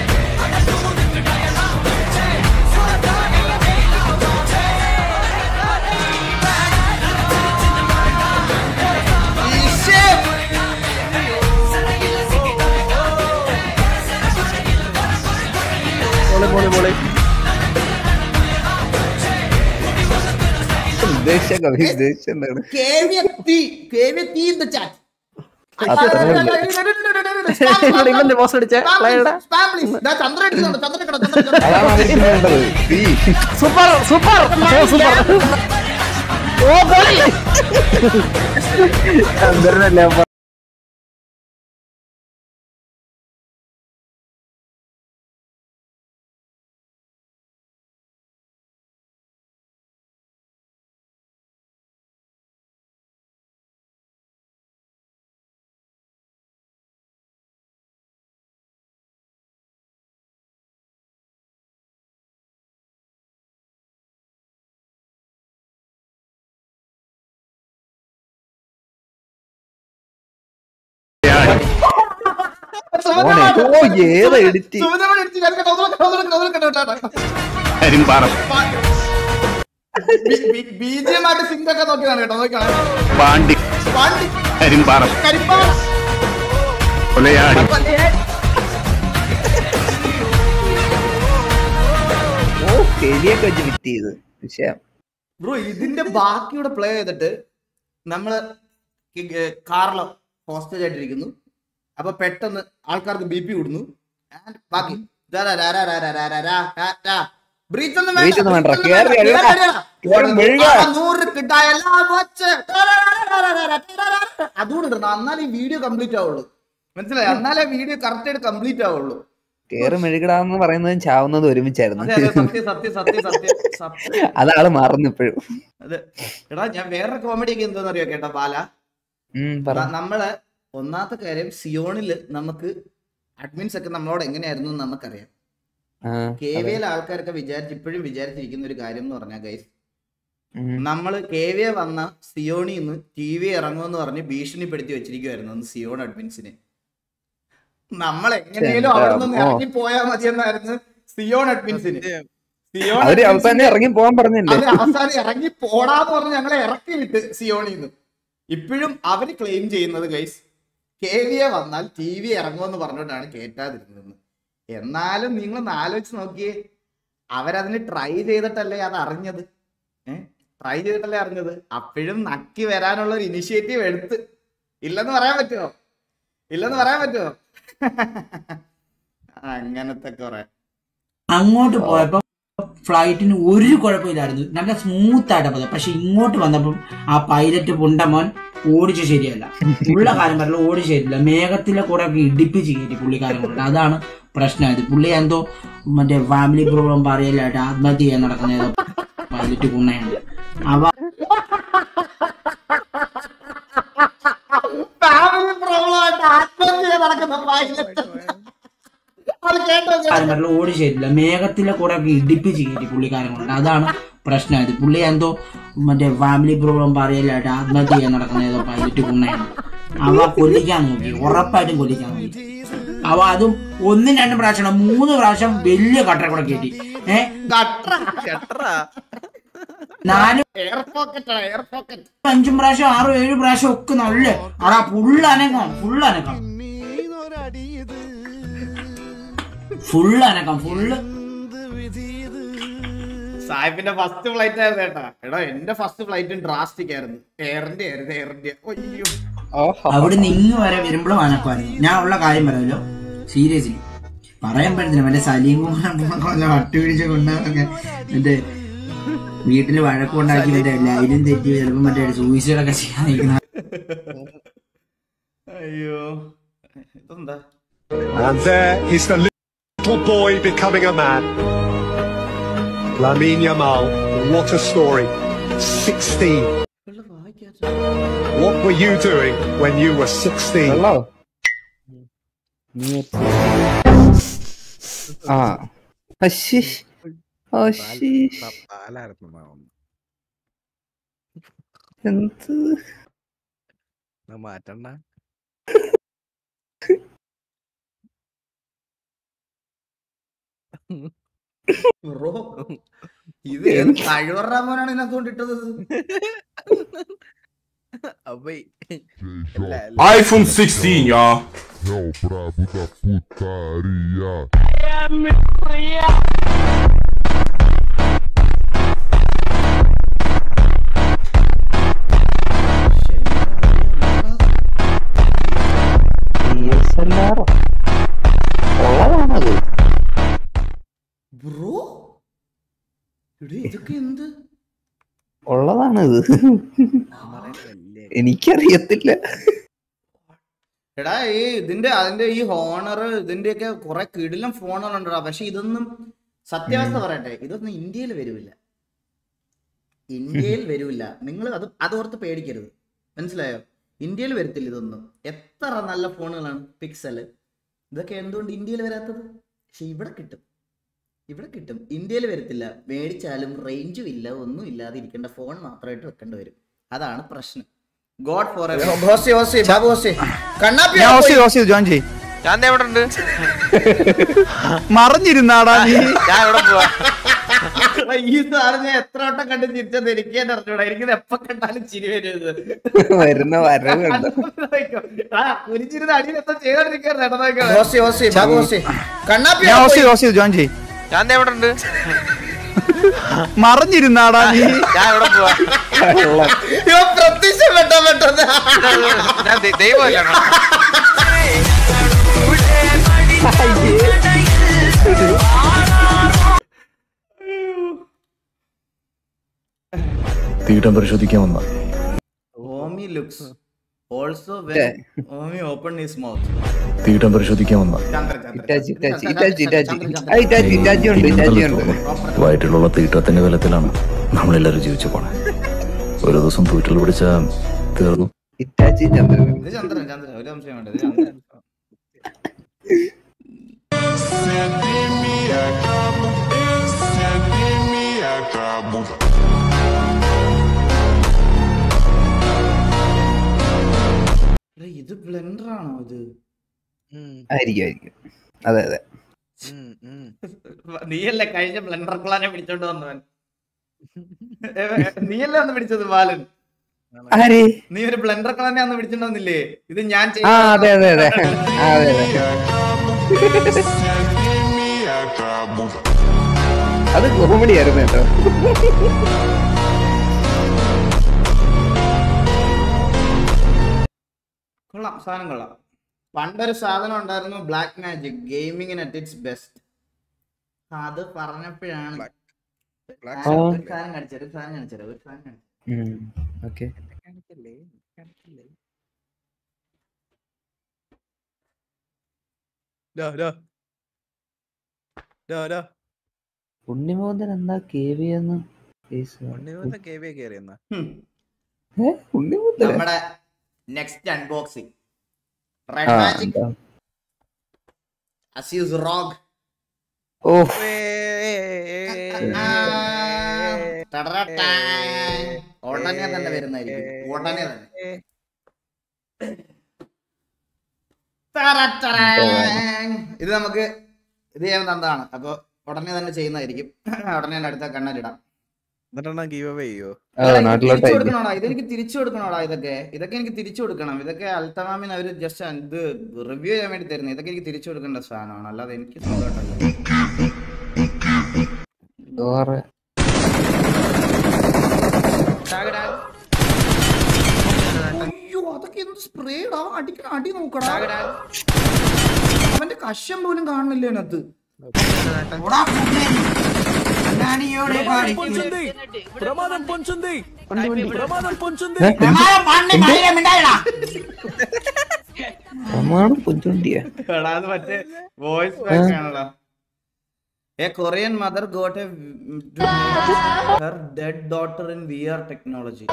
Super super super. ഓ പോളി ചന്ദ്രനല്ലേ ഏതാ എഡിറ്റ് ബീജിയമായിട്ട് സിങ്ക് ഒക്കെ നോക്കിയാണ് കേട്ടോ. നോക്കിയാണ് പാണ്ടി കരിമ്പാറ ചെവിയൊക്കെ വെച്ച് ഫിറ്റ് ചെയ്ത് വിഷയം. ബ്രോ ഇതിന്റെ ബാക്കിയുടെ പ്ലേ ചെയ്തിട്ട് നമ്മള് കാറിലോ ഹോസ്റ്റേജ് ആയിട്ടിരിക്കുന്നു. അപ്പൊ പെട്ടെന്ന് ആൾക്കാർക്ക് ബി പി കൂടുന്നു. ബാക്കി അതുകൊണ്ട് എന്നാലേ വീഡിയോ കംപ്ലീറ്റ് ആവുള്ളൂ. മനസ്സിലായി? എന്നാലേ വീഡിയോ കറക്റ്റ് ആയിട്ട് കംപ്ലീറ്റ് ആവുള്ളൂ. കേറി മെഴുകിടാന്ന് പറയുന്നതും ചാവുന്നതും ഒരുമിച്ചായിരുന്നു. സത്യം സത്യം സത്യം സത്യം സത്യം അതാള് മാറുന്നു ഇപ്പോഴും. അതെ എടാ, ഞാൻ വേറൊരു കോമഡി ഒക്കെ എന്താന്ന് അറിയോ കേട്ടോ ബാല? നമ്മള് ഒന്നാമത്തെ കാര്യം സിയോണില് നമുക്ക് അഡ്മിൻസ് ഒക്കെ നമ്മളോട് എങ്ങനെയായിരുന്നു നമുക്കറിയാം. കെ വി എൽ ആൾക്കാരൊക്കെ വിചാരിച്ച് ഇപ്പോഴും വിചാരിച്ചിരിക്കുന്ന ഒരു കാര്യം എന്ന് പറഞ്ഞാൽ ഗൈസ്, നമ്മള് കെ വി എ വന്ന സിയോണിന്ന് ടി വി ഇറങ്ങുമെന്ന് പറഞ്ഞ് ഭീഷണിപ്പെടുത്തി വെച്ചിരിക്കുവായിരുന്നു അന്ന് സിയോൺ അഡ്മിൻസിന്. നമ്മൾ എങ്ങനെയും അവിടെ നിന്ന് ഇറങ്ങി പോയാൽ മതിയെന്നായിരുന്നു സിയോൺ അഡ്മിൻസിന്. സിയോൺ അവസാനം ഇറങ്ങി പോകാൻ പറഞ്ഞില്ലേ? അവസാനം ഇറങ്ങി പോടാന്ന് പറഞ്ഞ് ഞങ്ങളെ ഇറക്കി വിട്ട് സിയോണിന്ന്. ഇപ്പോഴും അവര് ക്ലെയിം ചെയ്യുന്നത് ഗൈസ് കെ വി എ വന്നാൽ ടി വി ഇറങ്ങുമെന്ന് പറഞ്ഞുകൊണ്ടാണ് കേട്ടാതിരുന്നത്. എന്നാലും നിങ്ങളൊന്ന് ആലോചിച്ച് നോക്കിയേ, അവരതിന് ട്രൈ ചെയ്തിട്ടല്ലേ അത് അറിഞ്ഞത്. ഏഹ് ട്രൈ ചെയ്തിട്ടല്ലേ അറിഞ്ഞത്. അപ്പോഴും നക്കി വരാനുള്ള ഒരു ഇനിഷ്യേറ്റീവ് എടുത്ത്. ഇല്ലെന്ന് പറയാൻ പറ്റുമോ? ഇല്ലെന്ന് പറയാൻ പറ്റുമോ? അങ്ങനത്തെ കുറെ അങ്ങോട്ട് പോയപ്പോ ഫ്ലൈറ്റിന് ഒരു കുഴപ്പമില്ലായിരുന്നു, നല്ല സ്മൂത്ത് ആയിട്ട് പോയത്. പക്ഷെ ഇങ്ങോട്ട് വന്നപ്പം ആ പൈലറ്റ് പുണ്ടമോൻ ഓടിച്ച് ശരിയല്ല, ഉള്ള കാര്യം പറഞ്ഞ ഓടി ശരിയില്ല. മേഘത്തിലെ കൂടെ ഒക്കെ ഇടിപ്പിച്ച് കയറ്റി പുള്ളിക്കാരൻ കൊണ്ട്. അതാണ് പ്രശ്നമായത്. പുള്ളി എന്തോ മറ്റേ ഫാമിലി പ്രോബ്ലം പറയലായിട്ട് ആത്മഹത്യ ചെയ്യാൻ നടക്കുന്ന പൈലറ്റ് പുണ്ണയാണ്. അവ ഓടി ശരിയില്ല, മേഘത്തിലെ കൂടെ ഒക്കെ ഇടിപ്പിച്ച് കയറ്റി പുള്ളിക്കാരൻ കൊണ്ട്. അതാണ് പ്രശ്നമായത്. പുള്ളി എന്തോ മറ്റേ ഫാമിലി പ്രോബ്ലം പറയലായിട്ട് ആത്മഹത്യ ചെയ്യാൻ നടക്കുന്ന ഏതോ പൈലറ്റ് പുണ്ണയാണ്. അവ കൊല്ലിക്കാൻ നോക്കി, ഉറപ്പായിട്ടും കൊല്ലിക്കാൻ നോക്കി. അവ അതും ഒന്നും രണ്ടും പ്രാവശ്യം മൂന്ന് പ്രാവശ്യം വലിയ കട്ടറ കൂടെ കയറ്റി. ഏഹ് നാലും അഞ്ചും പ്രാവശ്യം ആറും ഏഴും പ്രാവശ്യം ഒക്കെ നല്ല അടാ ഫുള്ള് അനക്കം ഫുള്ള് അനക്കം ഫുള്ള് അനക്കം ഫുള്ള്. സാഹിബിന്റെ ഫസ്റ്റ് ഫ്ലൈറ്റ് ആയിരുന്നു കേട്ടാ. എടാ എന്റെ ഫസ്റ്റ് ഫ്ലൈറ്റും ഡ്രാസ്റ്റിക് ആയിരുന്നു. എയറിന്റെ ആയിരുന്നു എയറിന്റെ. അയ്യോ അവിടെ നിന്ന് വരെ വരുമ്പോഴും അനക്കമായിരുന്നു. ഞാൻ ഉള്ള കാര്യം പറയാമല്ലോ, സീരിയസ്ലി പറയാൻ പറ്റുന്നില്ല. മറ്റേ സലീം കുമാർ വട്ടി പിടിച്ച കൊണ്ടൊക്കെ മറ്റേ വീട്ടില് വഴക്കുണ്ടാക്കി മറ്റേ ലൈനും തെറ്റി ചിലപ്പോ മറ്റേ സൂയിസൈഡൊക്കെ ചെയ്യാൻ നിൽക്കുന്ന. അയ്യോ ഇതെന്താ? And there is the little boy becoming a man. Lamine Yamal, what a story. sixteen. What were you doing when you were sixteen? Hello. Ah. Ashish. Ashish. എന്ത് മാറ്റണ്ട. ബ്രോ ഇത് കഴിവറാമോനാണ് ഇതിനകത്തോണ്ട് ഇട്ടത്. iPhone sixteen, y'all. É o brabo da putaria. ഉള്ളതാണത് bro. ഇതൊക്കെ എന്ത് ഉള്ളതാണിത്? എനിക്കറിയത്തില്ല. എടാ ഈ ഇതിന്റെ അതിന്റെ ഈ ഹോണർ ഇതിന്റെയൊക്കെ കുറെ കിടിലം ഫോണുകളുണ്ടാ. പക്ഷെ ഇതൊന്നും സത്യാവസ്ഥ പറയട്ടെ, ഇതൊന്നും ഇന്ത്യയിൽ വരൂല്ല. ഇന്ത്യയിൽ വരൂല്ല. നിങ്ങൾ അത് അതോർത്ത് പേടിക്കരുത്, മനസ്സിലായോ? ഇന്ത്യയിൽ വരത്തില്ല ഇതൊന്നും. എത്ര നല്ല ഫോണുകളാണ് പിക്സല്. ഇതൊക്കെ എന്തുകൊണ്ട് ഇന്ത്യയിൽ വരാത്തത്? പക്ഷെ ഇവിടെ കിട്ടും, ഇവിടെ കിട്ടും. ഇന്ത്യയിൽ വരത്തില്ല. മേടിച്ചാലും റേഞ്ചും ഇല്ല, ഒന്നും ഇല്ലാതെ ഇരിക്കേണ്ട ഫോൺ മാത്രമായിട്ട് വെക്കേണ്ടി വരും. അതാണ് പ്രശ്നം. ഗോഡ് ഫോർ മറിഞ്ഞിരുന്നാടാ നീ. ഈ സാധനം ഞാൻ എത്ര വട്ടം കണ്ട് ചിരിച്ചത് എനിക്ക് തന്നെ അറിഞ്ഞൂടാ. എനിക്കിത് എപ്പോ കണ്ടാലും ചിരി വരുന്നത്. കുരിച്ചിരുന്ന് അടിയിൽ എത്ര ചെയ്തോണ്ടിരിക്കുന്നത്. മറിഞ്ഞിരുന്നാടാ നീ. ഞാൻ എവിടെ പോവാ? പ്രത്യക്ഷപ്പെട്ട പെട്ടെന്ന് ഞാൻ ദൈവമല്ലാണ്. തീട്ടം പരിശോധിക്കാൻ വന്ന Omi looks also when Omi open his mouth. തീട്ടം പരിശോധിക്കാൻ വന്ന വയറ്റിലുള്ള തീട്ടത്തിന്റെ ബലത്തിലാണ് നമ്മളെല്ലാരും ജീവിച്ചു പോണേ. ഒരു ദിവസം തൂറ്റൽ പിടിച്ച തീർന്നു. ഇത് ചന്ദ്രൻ ചന്ദ്രൻ ഒരു സംശയം വേണ്ട. ഇത് ചന്ദ്രൻ ഇത് ബ്ലെൻഡർ ആണോ? ഇത് ആയിരിക്കും ആയിരിക്കും. അതെ അതെ. നീയല്ലേ കഴിഞ്ഞ ബ്ലെൻഡർ ക്ലാനെ പിടിച്ചോണ്ട് വന്നവൻ? നീയല്ലേ അന്ന് പിടിച്ചത് ബാലൻ? നീ ഒരു ബ്ലെൻഡർ ക്ലാനെ അന്ന് പിടിച്ചോണ്ട് വന്നില്ലേ? ഇത് ഞാൻ അതെ അതെ അതെ അതെ അത് കോമഡി ആയിരുന്നു കേട്ടോ. കൊള്ളാം, സാധനം കൊള്ളാം. പണ്ടൊരു സാധനം ഉണ്ടായിരുന്നു, ബ്ലാക്ക് മാജിക് ഗെയിമിങ്ങിന് അറ്റ് ഇറ്റ്സ് ബെസ്റ്റ്. അത് പറഞ്ഞപ്പോഴാണ് ഒരു സാധനം കാണിച്ചത് ഒരു സാധനം കാണിച്ചത് ഒരു സാധനം കാണിച്ചത് ഉണ്ണിമോഹൻ എന്താ കേവിയെന്ന് നമ്മുടെ next unboxing red magic Asus ROG. ഉടനെ തന്നെ വരുന്നതായിരിക്കും, ഉടനെ തന്നെ. ഇത് നമുക്ക് ഇത് ചെയ്യാൻ തന്നതാണ്, അപ്പൊ ഉടനെ തന്നെ ചെയ്യുന്നതായിരിക്കും. ഉടനെ തന്നെ അടുത്ത കണ്ണലിടാം. തിരിച്ചു കൊടുക്കണോടാ, ഇതെനിക്ക് തിരിച്ചു കൊടുക്കണോടാ. ഇതൊക്കെ ഇതൊക്കെ എനിക്ക് തിരിച്ചു കൊടുക്കണം. ഇതൊക്കെ അൽത്തമാമിന് അവര് ജസ്റ്റ് ഇത് റിവ്യൂ ചെയ്യാൻ വേണ്ടി തരുന്നത്. ഇതൊക്കെ എനിക്ക് തിരിച്ചു കൊടുക്കേണ്ട സാധനമാണ്, അല്ലാതെ എനിക്ക് സ്വന്തമായിട്ടല്ല. അയ്യോ, അതൊക്കെ എന്ത് സ്പ്രേഡാ! അടിക്കണ അടി നോക്കടാ, അവന്റെ കഷം പോലും കാണുന്നില്ല അതിനകത്ത്. മറ്റേ വോയിസ് ബാക്ക് ആണല്ലോ. A Korean mother got a to her dead daughter in V R technology.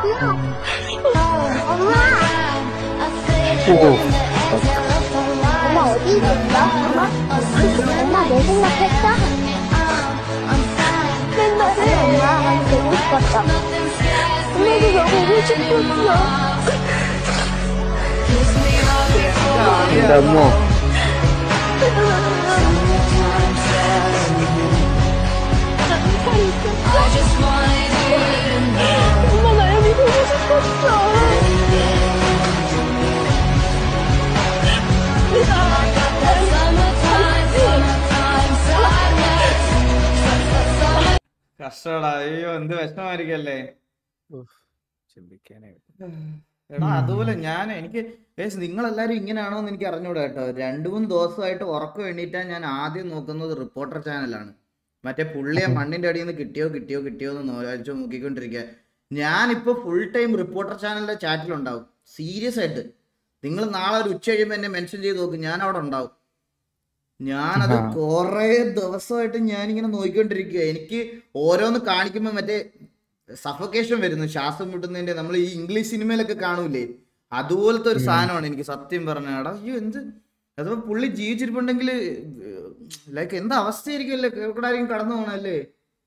കഷ്ടടാ, അയ്യോ എന്ത് വിഷമായിരിക്കല്ലേ. എടാ അതുപോലെ ഞാൻ എനിക്ക് നിങ്ങളെല്ലാരും ഇങ്ങനെയാണോ എന്ന് എനിക്ക് അറിഞ്ഞൂടാ കേട്ടോ. രണ്ടു മൂന്ന് ദിവസമായിട്ട് ഉറക്കം വേണ്ടിയിട്ടാ ഞാൻ ആദ്യം നോക്കുന്നത് റിപ്പോർട്ടർ ചാനലാണ്. മറ്റേ പുള്ളിയെ മണ്ണിന്റെ അടിയിൽ നിന്ന് കിട്ടിയോ കിട്ടിയോ കിട്ടിയോ എന്ന് നോച്ചു നോക്കിക്കൊണ്ടിരിക്കുക. ഞാനിപ്പോ ഫുൾ ടൈം റിപ്പോർട്ടർ ചാനലിന്റെ ചാറ്റിലുണ്ടാവും. സീരിയസ് ആയിട്ട് നിങ്ങൾ നാളെ ഒരു ഉച്ച കഴിയുമ്പോൾ എന്നെ മെൻഷൻ ചെയ്ത് നോക്കും, ഞാൻ അവിടെ ഉണ്ടാവും. ഞാനത് കുറെ ദിവസമായിട്ട് ഞാനിങ്ങനെ നോക്കിക്കൊണ്ടിരിക്കുക. എനിക്ക് ഓരോന്ന് കാണിക്കുമ്പോൾ മറ്റേ സഫക്കേഷൻ വരുന്നു, ശ്വാസം മുട്ടുന്നതിന്റെ. നമ്മൾ ഈ ഇംഗ്ലീഷ് സിനിമയിലൊക്കെ കാണൂലേ, അതുപോലത്തെ ഒരു സാധനമാണ് എനിക്ക് സത്യം പറഞ്ഞാടാ. അയ്യോ എന്ത് അഥവാ പുള്ളി ജീവിച്ചിരിപ്പുണ്ടെങ്കിൽ ലൈക്ക് എന്താ അവസ്ഥയായിരിക്കുമല്ലേ, കേൾക്കൂടായിരിക്കും കടന്നു പോകണല്ലേ.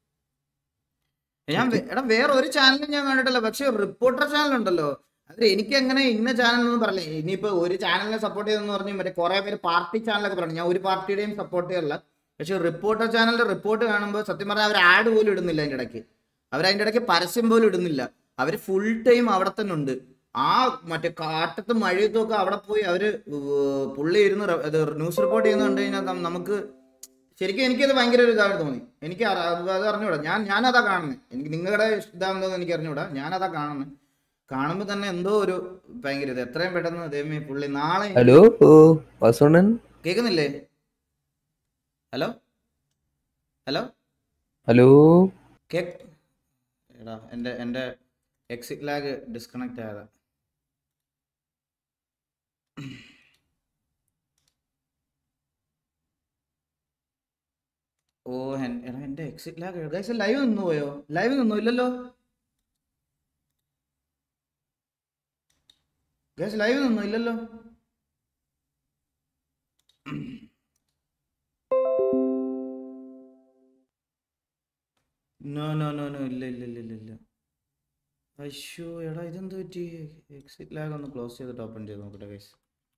ഞാൻ എടാ വേറെ ഒരു ചാനലും ഞാൻ കണ്ടിട്ടില്ല, പക്ഷെ റിപ്പോർട്ടർ ചാനൽ ഉണ്ടല്ലോ, അതിൽ എനിക്ക് അങ്ങനെ ഇന്ന ചാനൽ ഒന്നും പറഞ്ഞില്ല. ഇനിയിപ്പോ ഒരു ചാനലിനെ സപ്പോർട്ട് ചെയ്തെന്ന് പറഞ്ഞ് മറ്റേ കുറെ പേര് പാർട്ടി ചാനലൊക്കെ പറഞ്ഞു. ഞാൻ ഒരു പാർട്ടിയുടെയും സപ്പോർട്ട് ചെയ്യല്ല, പക്ഷെ റിപ്പോർട്ടർ ചാനലിന്റെ റിപ്പോർട്ട് കാണുമ്പോൾ സത്യം പറഞ്ഞാൽ അവർ ആഡ് പോലും ഇടുന്നില്ല അതിന്റെ ഇടയ്ക്ക്. അവർ അതിന്റെ ഇടയ്ക്ക് പരസ്യം പോലും ഇടുന്നില്ല. അവർ ഫുൾ ടൈം അവിടെ തന്നെ ഉണ്ട്. ആ മറ്റേ കാട്ടത്തും മഴയത്തും ഒക്കെ അവിടെ പോയി അവര് പുള്ളി ഇരുന്ന് ന്യൂസ് റിപ്പോർട്ട് ചെയ്യുന്ന കണ്ടു കഴിഞ്ഞാൽ നമുക്ക് ശരിക്കും എനിക്കത് ഭയങ്കര ഒരു ഇതായിട്ട് തോന്നി. എനിക്ക് അറ- അത് അത് അറിഞ്ഞൂടാ. ഞാൻ ഞാനതാ കാണുന്നത്. എനിക്ക് നിങ്ങളുടെ ഇതാണെന്നോ എനിക്ക് അറിഞ്ഞൂടാ. ഞാനതാ കാണുന്നത്. കാണുമ്പോൾ തന്നെ എന്തോ ഒരു ഭയങ്കര ഇത്. എത്രയും പെട്ടെന്ന് ദൈവമേ പുള്ളി നാളെ ഹലോ വാസുണ്ണൻ കേൾക്കുന്നില്ലേ? ഹലോ ഹലോ ഹലോ കേക്ക് എടാ എൻ്റെ എൻ്റെ എക്സിറ്റ് ലാഗ് ഡിസ്കണക്ട് ആയതാ. ഓ എൻ- എടാ എൻ്റെ എക്സിറ്റ് ലാഗ് ഗൈസ് ലൈവ് നിന്ന് പോയോ? ലൈവ് നിന്നോ? ഇല്ലല്ലോ ഗൈസ്, ലൈവ് നിന്നോ? ഇല്ലല്ലോ. നോ നോ നോ നോ ഇല്ല ഇല്ല ഇല്ല ഇല്ല ഇല്ല. അയ്യോ എടാ ഇതെന്ത് പറ്റി? എക്സിറ്റ് ലാഗ് ഒന്ന് ക്ലോസ് ചെയ്തിട്ട് ഓപ്പൺ ചെയ്ത് നോക്കട്ടെ ഗൈസ്.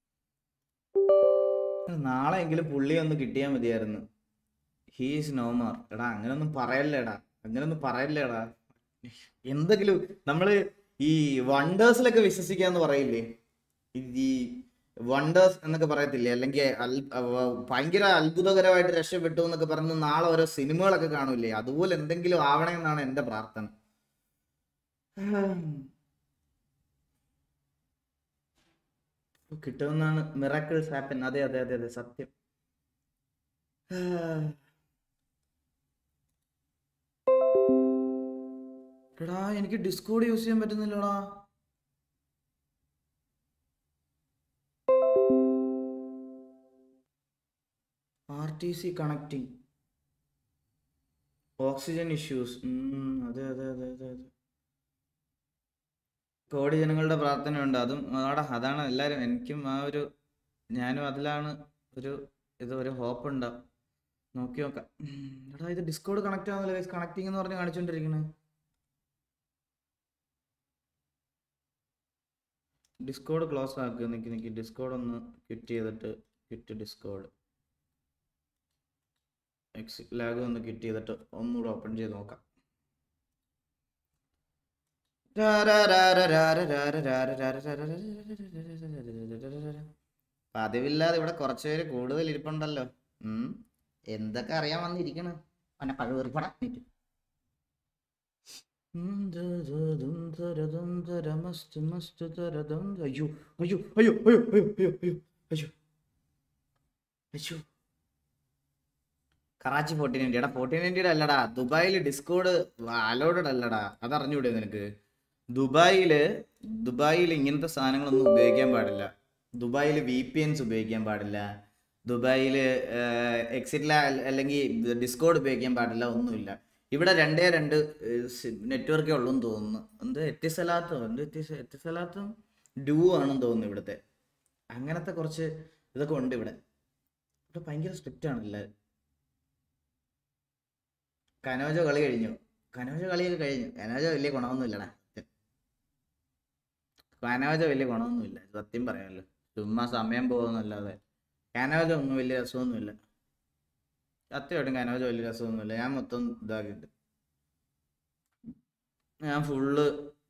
നാളെ എങ്കിലും പുള്ളി ഒന്ന് കിട്ടിയാൽ മതിയായിരുന്നു. He's no more. എടാ അങ്ങനൊന്നും പറയല്ലേടാ, അങ്ങനൊന്നും പറയല്ലേടാ. എന്തെങ്കിലും നമ്മള് ഈ വണ്ടേഴ്സിലൊക്കെ വിശ്വസിക്കാന്ന് പറയില്ലേ, ഈ വണ്ടേഴ്സ് എന്നൊക്കെ പറയത്തില്ലേ, അല്ലെങ്കിൽ അൽ- അവ- ഭയങ്കര അത്ഭുതകരമായിട്ട് രക്ഷപ്പെട്ടു എന്നൊക്കെ പറഞ്ഞ് നാളെ ഓരോ സിനിമകളൊക്കെ കാണൂലേ, അതുപോലെ എന്തെങ്കിലും ആവണേ എന്നാണ് എൻ്റെ പ്രാർത്ഥന. കിട്ടുമെന്നാണ്. Miracles happen. അതെ അതെ അതെ അതെ സത്യം. എടാ എനിക്ക് ഡിസ്കോഡ് യൂസ് ചെയ്യാൻ പറ്റുന്നില്ലടാ. R T C connecting, oxygen issues. അതെ അതെ അതെ അതെ അതെ കോടി ജനങ്ങളുടെ പ്രാർത്ഥനയുണ്ട്. അതും ആടാ അതാണ് എല്ലാവരും. എനിക്കും ആ ഒരു ഞാനും അതിലാണ് ഒരു ഇത് ഒരു ഹോപ്പ് ഉണ്ടാവും. നോക്കി നോക്കാം. എടാ ഇത് ഡിസ്കോഡ് കണക്ട് ആവുന്നില്ല. കണക്റ്റിംഗ് എന്ന് പറഞ്ഞ് കാണിച്ചോണ്ടിരിക്കണേ. ഡിസ്കോഡ് ക്ലോസ് ആക്കുക. നിൽക്കി നിൽക്കി ഡിസ്കോഡ് ഒന്ന് ക്വിറ്റ് ചെയ്തിട്ട് ക്വിറ്റ് ഡിസ്കോഡ്. എക്സിറ്റ് ലാഗ് ഒന്ന് ക്വിറ്റ് ചെയ്തിട്ട് ഒന്നുകൂടെ ഓപ്പൺ ചെയ്ത് നോക്കാം. പതിവില്ലാതെ ഇവിടെ കുറച്ച് പേര് കൂടുതൽ ഇരിപ്പുണ്ടല്ലോ. ഉം എന്തൊക്കെ അറിയാൻ വന്നിരിക്കണ് അവനെ പഴുവേറിപ്പട. അയ്യോ അയ്യോ അയ്യോ അയ്യോ അയ്യോ അയ്യോ അയ്യോ അയ്യോ അയ്യോ കറാച്ചി ഫോർട്ടീൻ നയൻറ്റി. എടാ ഫോർട്ടീൻ നയൻറ്റിയുടെ അല്ലടാ, ദുബായിൽ ഡിസ്കോഡ് അലോഡഡ് അല്ലടാ. അതറിഞ്ഞൂടെ നിനക്ക്? ദുബായില് ദുബായിൽ ഇങ്ങനത്തെ സാധനങ്ങളൊന്നും ഉപയോഗിക്കാൻ പാടില്ല. ദുബായിൽ വി പി എൻസ് ഉപയോഗിക്കാൻ പാടില്ല. ദുബായിൽ എക്സിറ്റ് അല്ലെങ്കിൽ ഡിസ്കോഡ് ഉപയോഗിക്കാൻ പാടില്ല. ഒന്നുമില്ല. ഇവിടെ രണ്ടേ രണ്ട് നെറ്റ്വർക്കേ ഉള്ളൂ എന്ന് തോന്നുന്നു. എന്ത് എത്തിസലാത്തോ എന്ത് എത്തി എത്തിസലാത്തും ഡ്യൂ ആണെന്ന് തോന്നുന്നു ഇവിടുത്തെ. അങ്ങനത്തെ കുറച്ച് ഇതൊക്കെ ഉണ്ട് ഇവിടെ. ഇവിടെ ഭയങ്കര സ്ട്രിക്റ്റ് ആണ് എല്ലാവരും. കനോജോ കളി കഴിഞ്ഞു. കനോജോ കളിയൊക്കെ കഴിഞ്ഞു. കനോജോ വലിയ ഗുണമൊന്നുമില്ലടാ. കനോജോ വലിയ ഗുണമൊന്നുമില്ല സത്യം പറയാമല്ലോ. ചുമ്മാ സമയം പോകുന്നല്ലാതെ കനോജോ ഒന്നും വലിയ രസമൊന്നുമില്ല. സത്യമായിട്ടും കനോജോ വലിയ രസമൊന്നുമില്ല. ഞാൻ മൊത്തം ഇതാക്കിയിട്ട് ഞാൻ ഫുള്ള്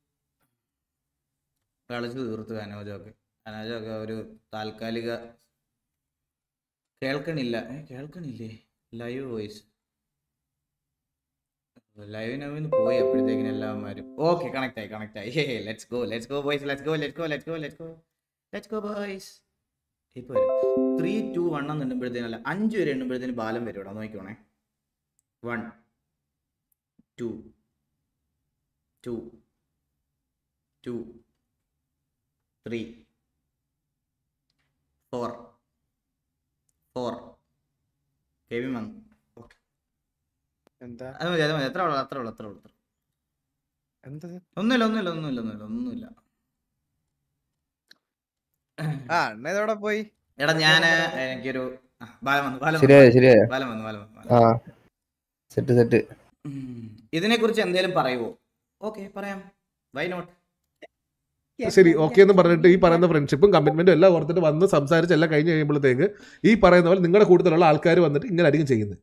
കളിച്ച് തീർത്ത് കനോജോ ഒക്കെ. കനോജോ ഒക്കെ ഒരു താൽക്കാലിക കേൾക്കണില്ല. ഏ കേൾക്കണില്ലേ ലൈവ് വോയിസ്? ലൈവിനവിന്ന് പോയി അപ്പോഴത്തേക്കിന് എല്ലാവന്മാരും. ഓക്കെ കണക്ട് ആയി കണക്ട് ആയി. Hey let's go let's go boys let's go let's go let's go let's go let's go boys. ഇപ്പോൾ വരും ത്രീ ടു വൺ എന്ന് എണ്ണുമ്പോഴത്തേനല്ല അഞ്ച് വരെ എണ്ണുമ്പോഴത്തേന് ബാലം വരും. ഇവിടെ നോക്കിക്കോണേ. One two two two three four four K V വന്നു. എന്താ അത് മതി അത് മതി. എത്ര ഉള്ളു അത്ര ഉള്ളു അത്ര ഉള്ളു. എന്താ ഒന്നുമില്ല ഒന്നുമില്ല ഒന്നുമില്ല ഒന്നുമില്ല ഒന്നുമില്ല. ആ അണ്ണ ഇതോടെ പോയി. എടാ ഞാന് എനിക്കൊരു ആ, ബാലം വന്നു ബാലം ശരിയായോ വന്നു ശരിയായോ? ബാലം വന്നു ബാലം വന്നു ആ സെറ്റ് സെറ്റ്. ഇതിനെ കുറിച്ച് എന്തെങ്കിലും പറയുവോ? ഓക്കെ പറയാം. Why not? ശരി ഓക്കെ എന്ന് പറഞ്ഞിട്ട് ഈ പറയുന്ന ഫ്രണ്ട്ഷിപ്പും കമ്മിറ്റ്മെന്റും എല്ലാം ഓർത്തിട്ട് വന്ന് സംസാരിച്ച് എല്ലാം കഴിഞ്ഞ് കഴിയുമ്പോഴത്തേക്ക് ഈ പറയുന്ന പോലെ നിങ്ങളുടെ കൂടുതലുള്ള ആൾക്കാർ വന്നിട്ട് ഇങ്ങനെ ആയിരിക്കും ചെയ്യുന്നത്